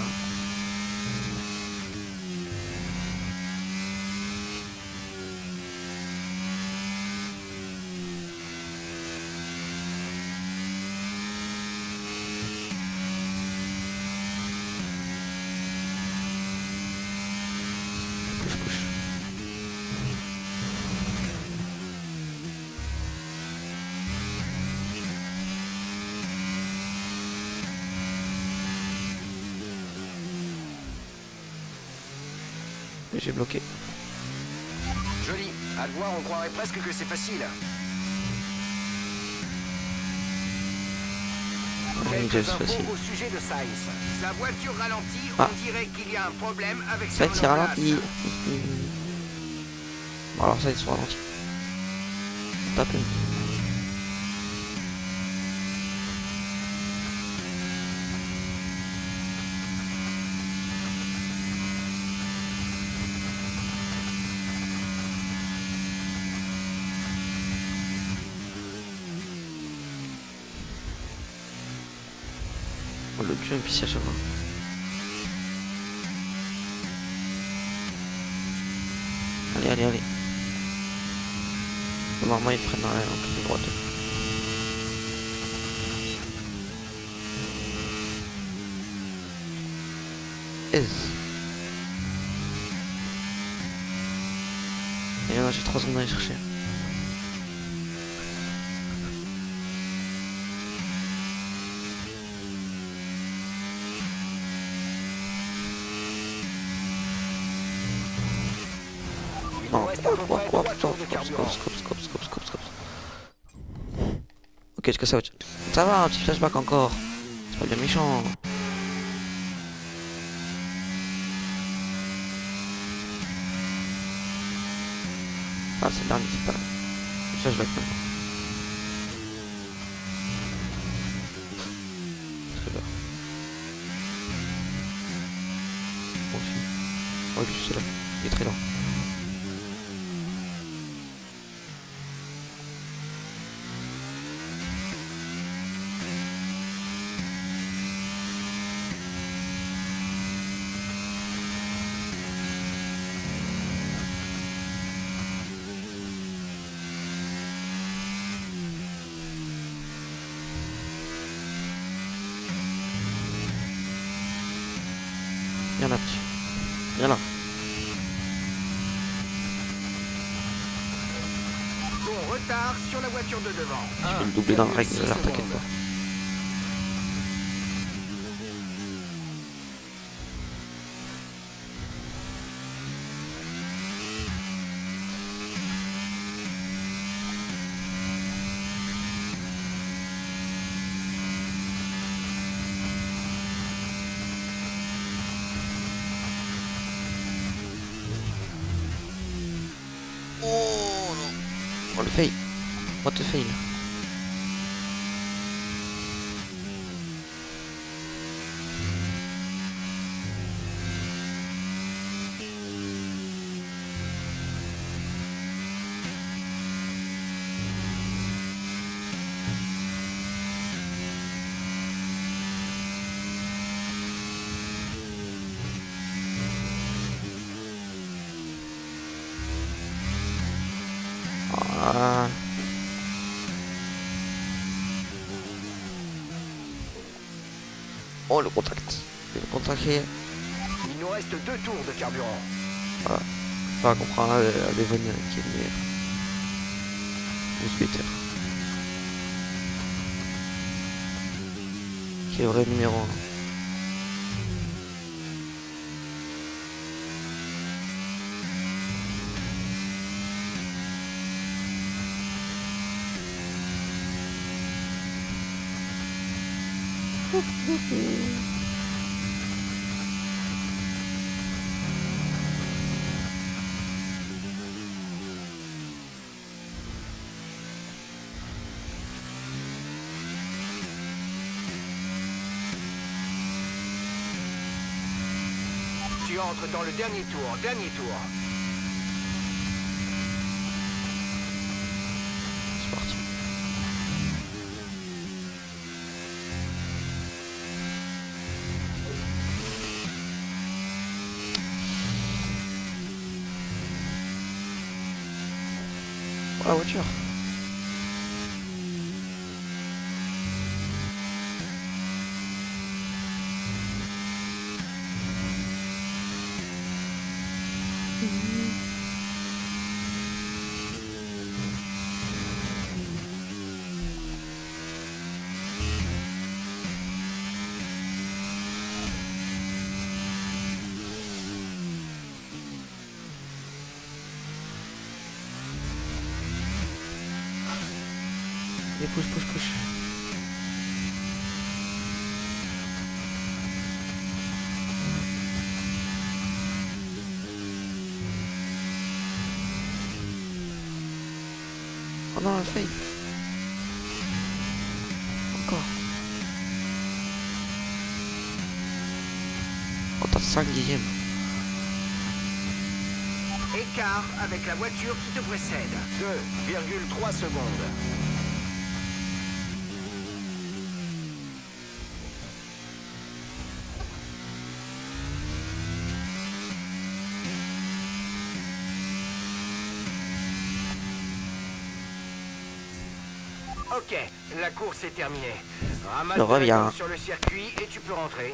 Speaker 1: J'ai bloqué.
Speaker 11: Joli. À le voir, on croirait presque que c'est facile. Quelques infos au sujet de Sainz. Sa voiture ralentit, on dirait qu'il y a un problème avec son
Speaker 1: Sainz il ralentit. Bon alors Sainz sont ralentis. Tape. Oh, le jump ici à chaque fois. Allez, allez, allez. Normalement il freine en ligne droite. Et là j'ai 3 secondes à aller chercher. Ok, est-ce que ça va? Ça va, un petit flashback encore. C'est pas bien méchant. Ah, c'est le dernier, c'est pas le flashback maintenant. Très bien. Bon, si. Oh, juste là. Il est très lent. Viens là, petit. Viens là.
Speaker 11: Bon retard sur la voiture de devant.
Speaker 1: Je vais le doubler dans le règle, t'inquiète pas. Oh non. Oh le fail. What the fail. Ah. Oh le contact. Le contact est...
Speaker 11: Il nous reste 2 tours de carburant.
Speaker 1: Voilà. Enfin on comprend à Devenir qui est le meilleur. 12 meter. Qui est le vrai numéro 1.
Speaker 11: Tu entres dans le dernier tour,
Speaker 1: C'est parti. Oh la voiture. Et push, push, push. Oh non, elle faille. Encore. Oh, t'as 5 dixièmes.
Speaker 12: Écart avec la voiture qui te précède. 2,3 secondes. Ok, la course est terminée. Ramasse
Speaker 1: Je reviens.
Speaker 12: le sur le circuit et tu peux rentrer.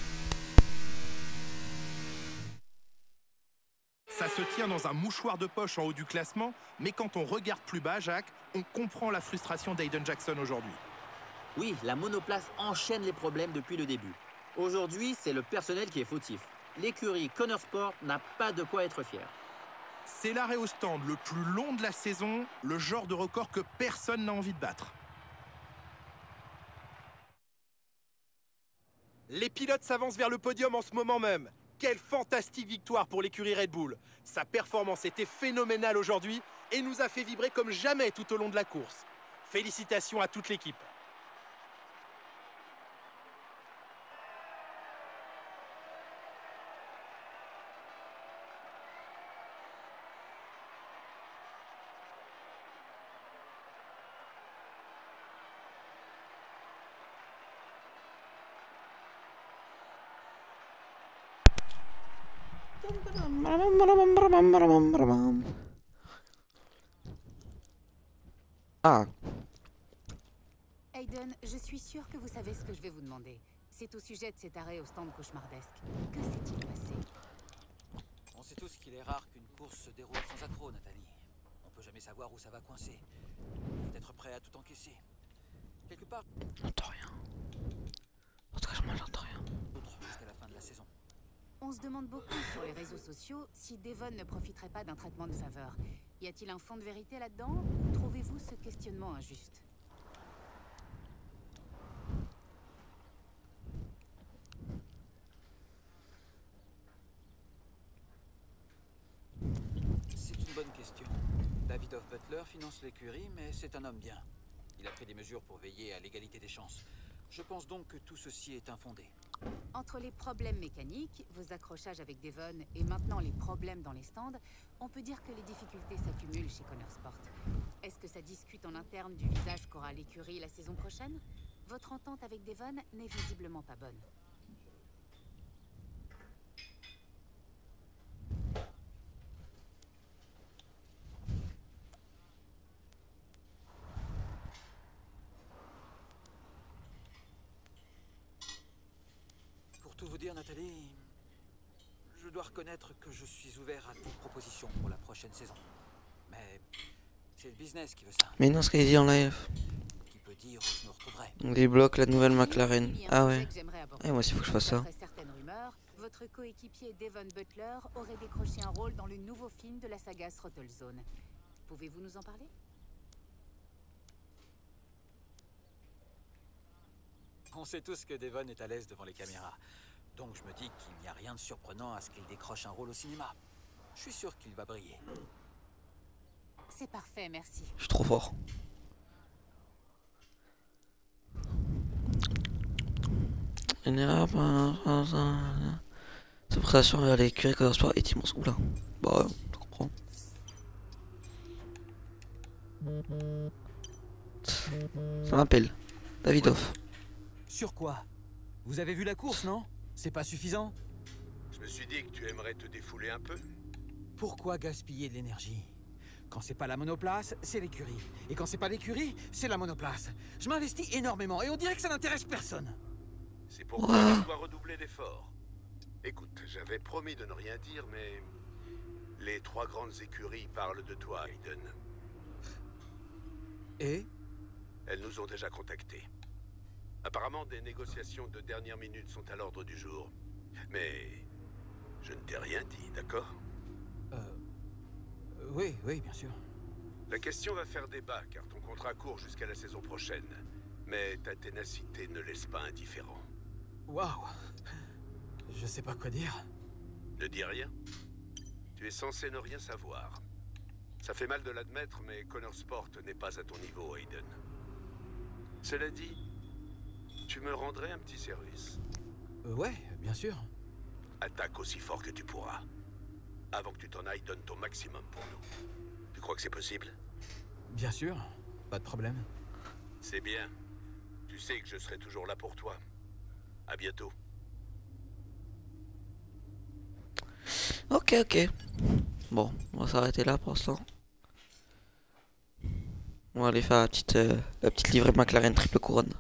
Speaker 7: Ça se tient dans un mouchoir de poche en haut du classement, mais quand on regarde plus bas, Jacques, on comprend la frustration d'Aiden Jackson aujourd'hui.
Speaker 10: Oui, la monoplace enchaîne les problèmes depuis le début. Aujourd'hui, c'est le personnel qui est fautif. L'écurie Connor Sport n'a pas de quoi être fière.
Speaker 7: C'est l'arrêt au stand le plus long de la saison, le genre de record que personne n'a envie de battre.
Speaker 18: Les pilotes s'avancent vers le podium en ce moment même. Quelle fantastique victoire pour l'écurie Red Bull. Sa performance était phénoménale aujourd'hui et nous a fait vibrer comme jamais tout au long de la course. Félicitations à toute l'équipe.
Speaker 1: Ah.
Speaker 8: Aiden, je suis sûre que vous savez ce que je vais vous demander. C'est au sujet de cet arrêt au stand cauchemardesque. Que s'est-il passé?
Speaker 13: On sait tous qu'il est rare qu'une course se déroule sans accroc, Nathalie. On peut jamais savoir où ça va coincer. Il faut être prêt à tout encaisser. Quelque part...
Speaker 1: J'entends rien. Franchement, j'entends rien.
Speaker 13: Jusqu'à la fin de la saison.
Speaker 8: On se demande beaucoup sur les réseaux sociaux si Devon ne profiterait pas d'un traitement de faveur. Y a-t-il un fond de vérité là-dedans ou trouvez-vous ce questionnement injuste?
Speaker 13: C'est une bonne question. Davidoff Butler finance l'écurie, mais c'est un homme bien. Il a pris des mesures pour veiller à l'égalité des chances. Je pense donc que tout ceci est infondé.
Speaker 8: Entre les problèmes mécaniques, vos accrochages avec Devon et maintenant les problèmes dans les stands, on peut dire que les difficultés s'accumulent chez Connor Sport. Est-ce que ça discute en interne du visage qu'aura l'écurie la saison prochaine? Votre entente avec Devon n'est visiblement pas bonne.
Speaker 13: Pour tout vous dire, Nathalie, je dois reconnaître que je suis ouvert à toute proposition pour la prochaine saison. Mais c'est le business qui veut ça.
Speaker 1: Mais non, ce qu'il dit en live.
Speaker 13: Qui peut dire où je me retrouverai.
Speaker 1: On débloque la nouvelle McLaren. Ah ouais. Et moi aussi, il faut que je fasse ça.
Speaker 8: D'après certaines rumeurs, votre coéquipier Devon Butler aurait décroché un rôle dans le nouveau film de la saga Throttle Zone. Pouvez-vous nous en parler?
Speaker 13: On sait tous que Devon est à l'aise devant les caméras. Donc je me dis qu'il n'y a rien de surprenant à ce qu'il décroche un rôle au cinéma. Je suis sûr qu'il va briller.
Speaker 8: C'est parfait, merci.
Speaker 1: Je suis trop fort. Sa prestation à l'écurie Connor Sport est immense. Oula. Bah ouais, je comprends. Ça m'appelle Davidoff.
Speaker 19: Sur quoi? Vous avez vu la course, non? C'est pas suffisant?
Speaker 6: Je me suis dit que tu aimerais te défouler un peu.
Speaker 19: Pourquoi gaspiller de l'énergie? Quand c'est pas la monoplace, c'est l'écurie. Et quand c'est pas l'écurie, c'est la monoplace. Je m'investis énormément et on dirait que ça n'intéresse personne.
Speaker 6: C'est pourquoi je dois redoubler d'efforts. Écoute, j'avais promis de ne rien dire, mais... les trois grandes écuries parlent de toi, Aiden.
Speaker 19: Et?
Speaker 6: Elles nous ont déjà contactés. Apparemment, des négociations de dernière minute sont à l'ordre du jour. Mais... je ne t'ai rien dit, d'accord?
Speaker 19: Oui, bien sûr.
Speaker 6: La question va faire débat, car ton contrat court jusqu'à la saison prochaine. Mais ta ténacité ne laisse pas indifférent.
Speaker 19: Waouh. Je sais pas quoi dire.
Speaker 6: Ne dis rien. Tu es censé ne rien savoir. Ça fait mal de l'admettre, mais Connor Sport n'est pas à ton niveau, Aiden. Cela dit, tu me rendrais un petit service.
Speaker 19: Ouais, bien sûr.
Speaker 6: Attaque aussi fort que tu pourras. Avant que tu t'en ailles, donne ton maximum pour nous. Tu crois que c'est possible?
Speaker 19: Bien sûr, pas de problème.
Speaker 6: C'est bien. Tu sais que je serai toujours là pour toi. À bientôt.
Speaker 1: Ok, ok. Bon, on va s'arrêter là pour l'instant. On va aller faire la petite livrée McLaren triple couronne.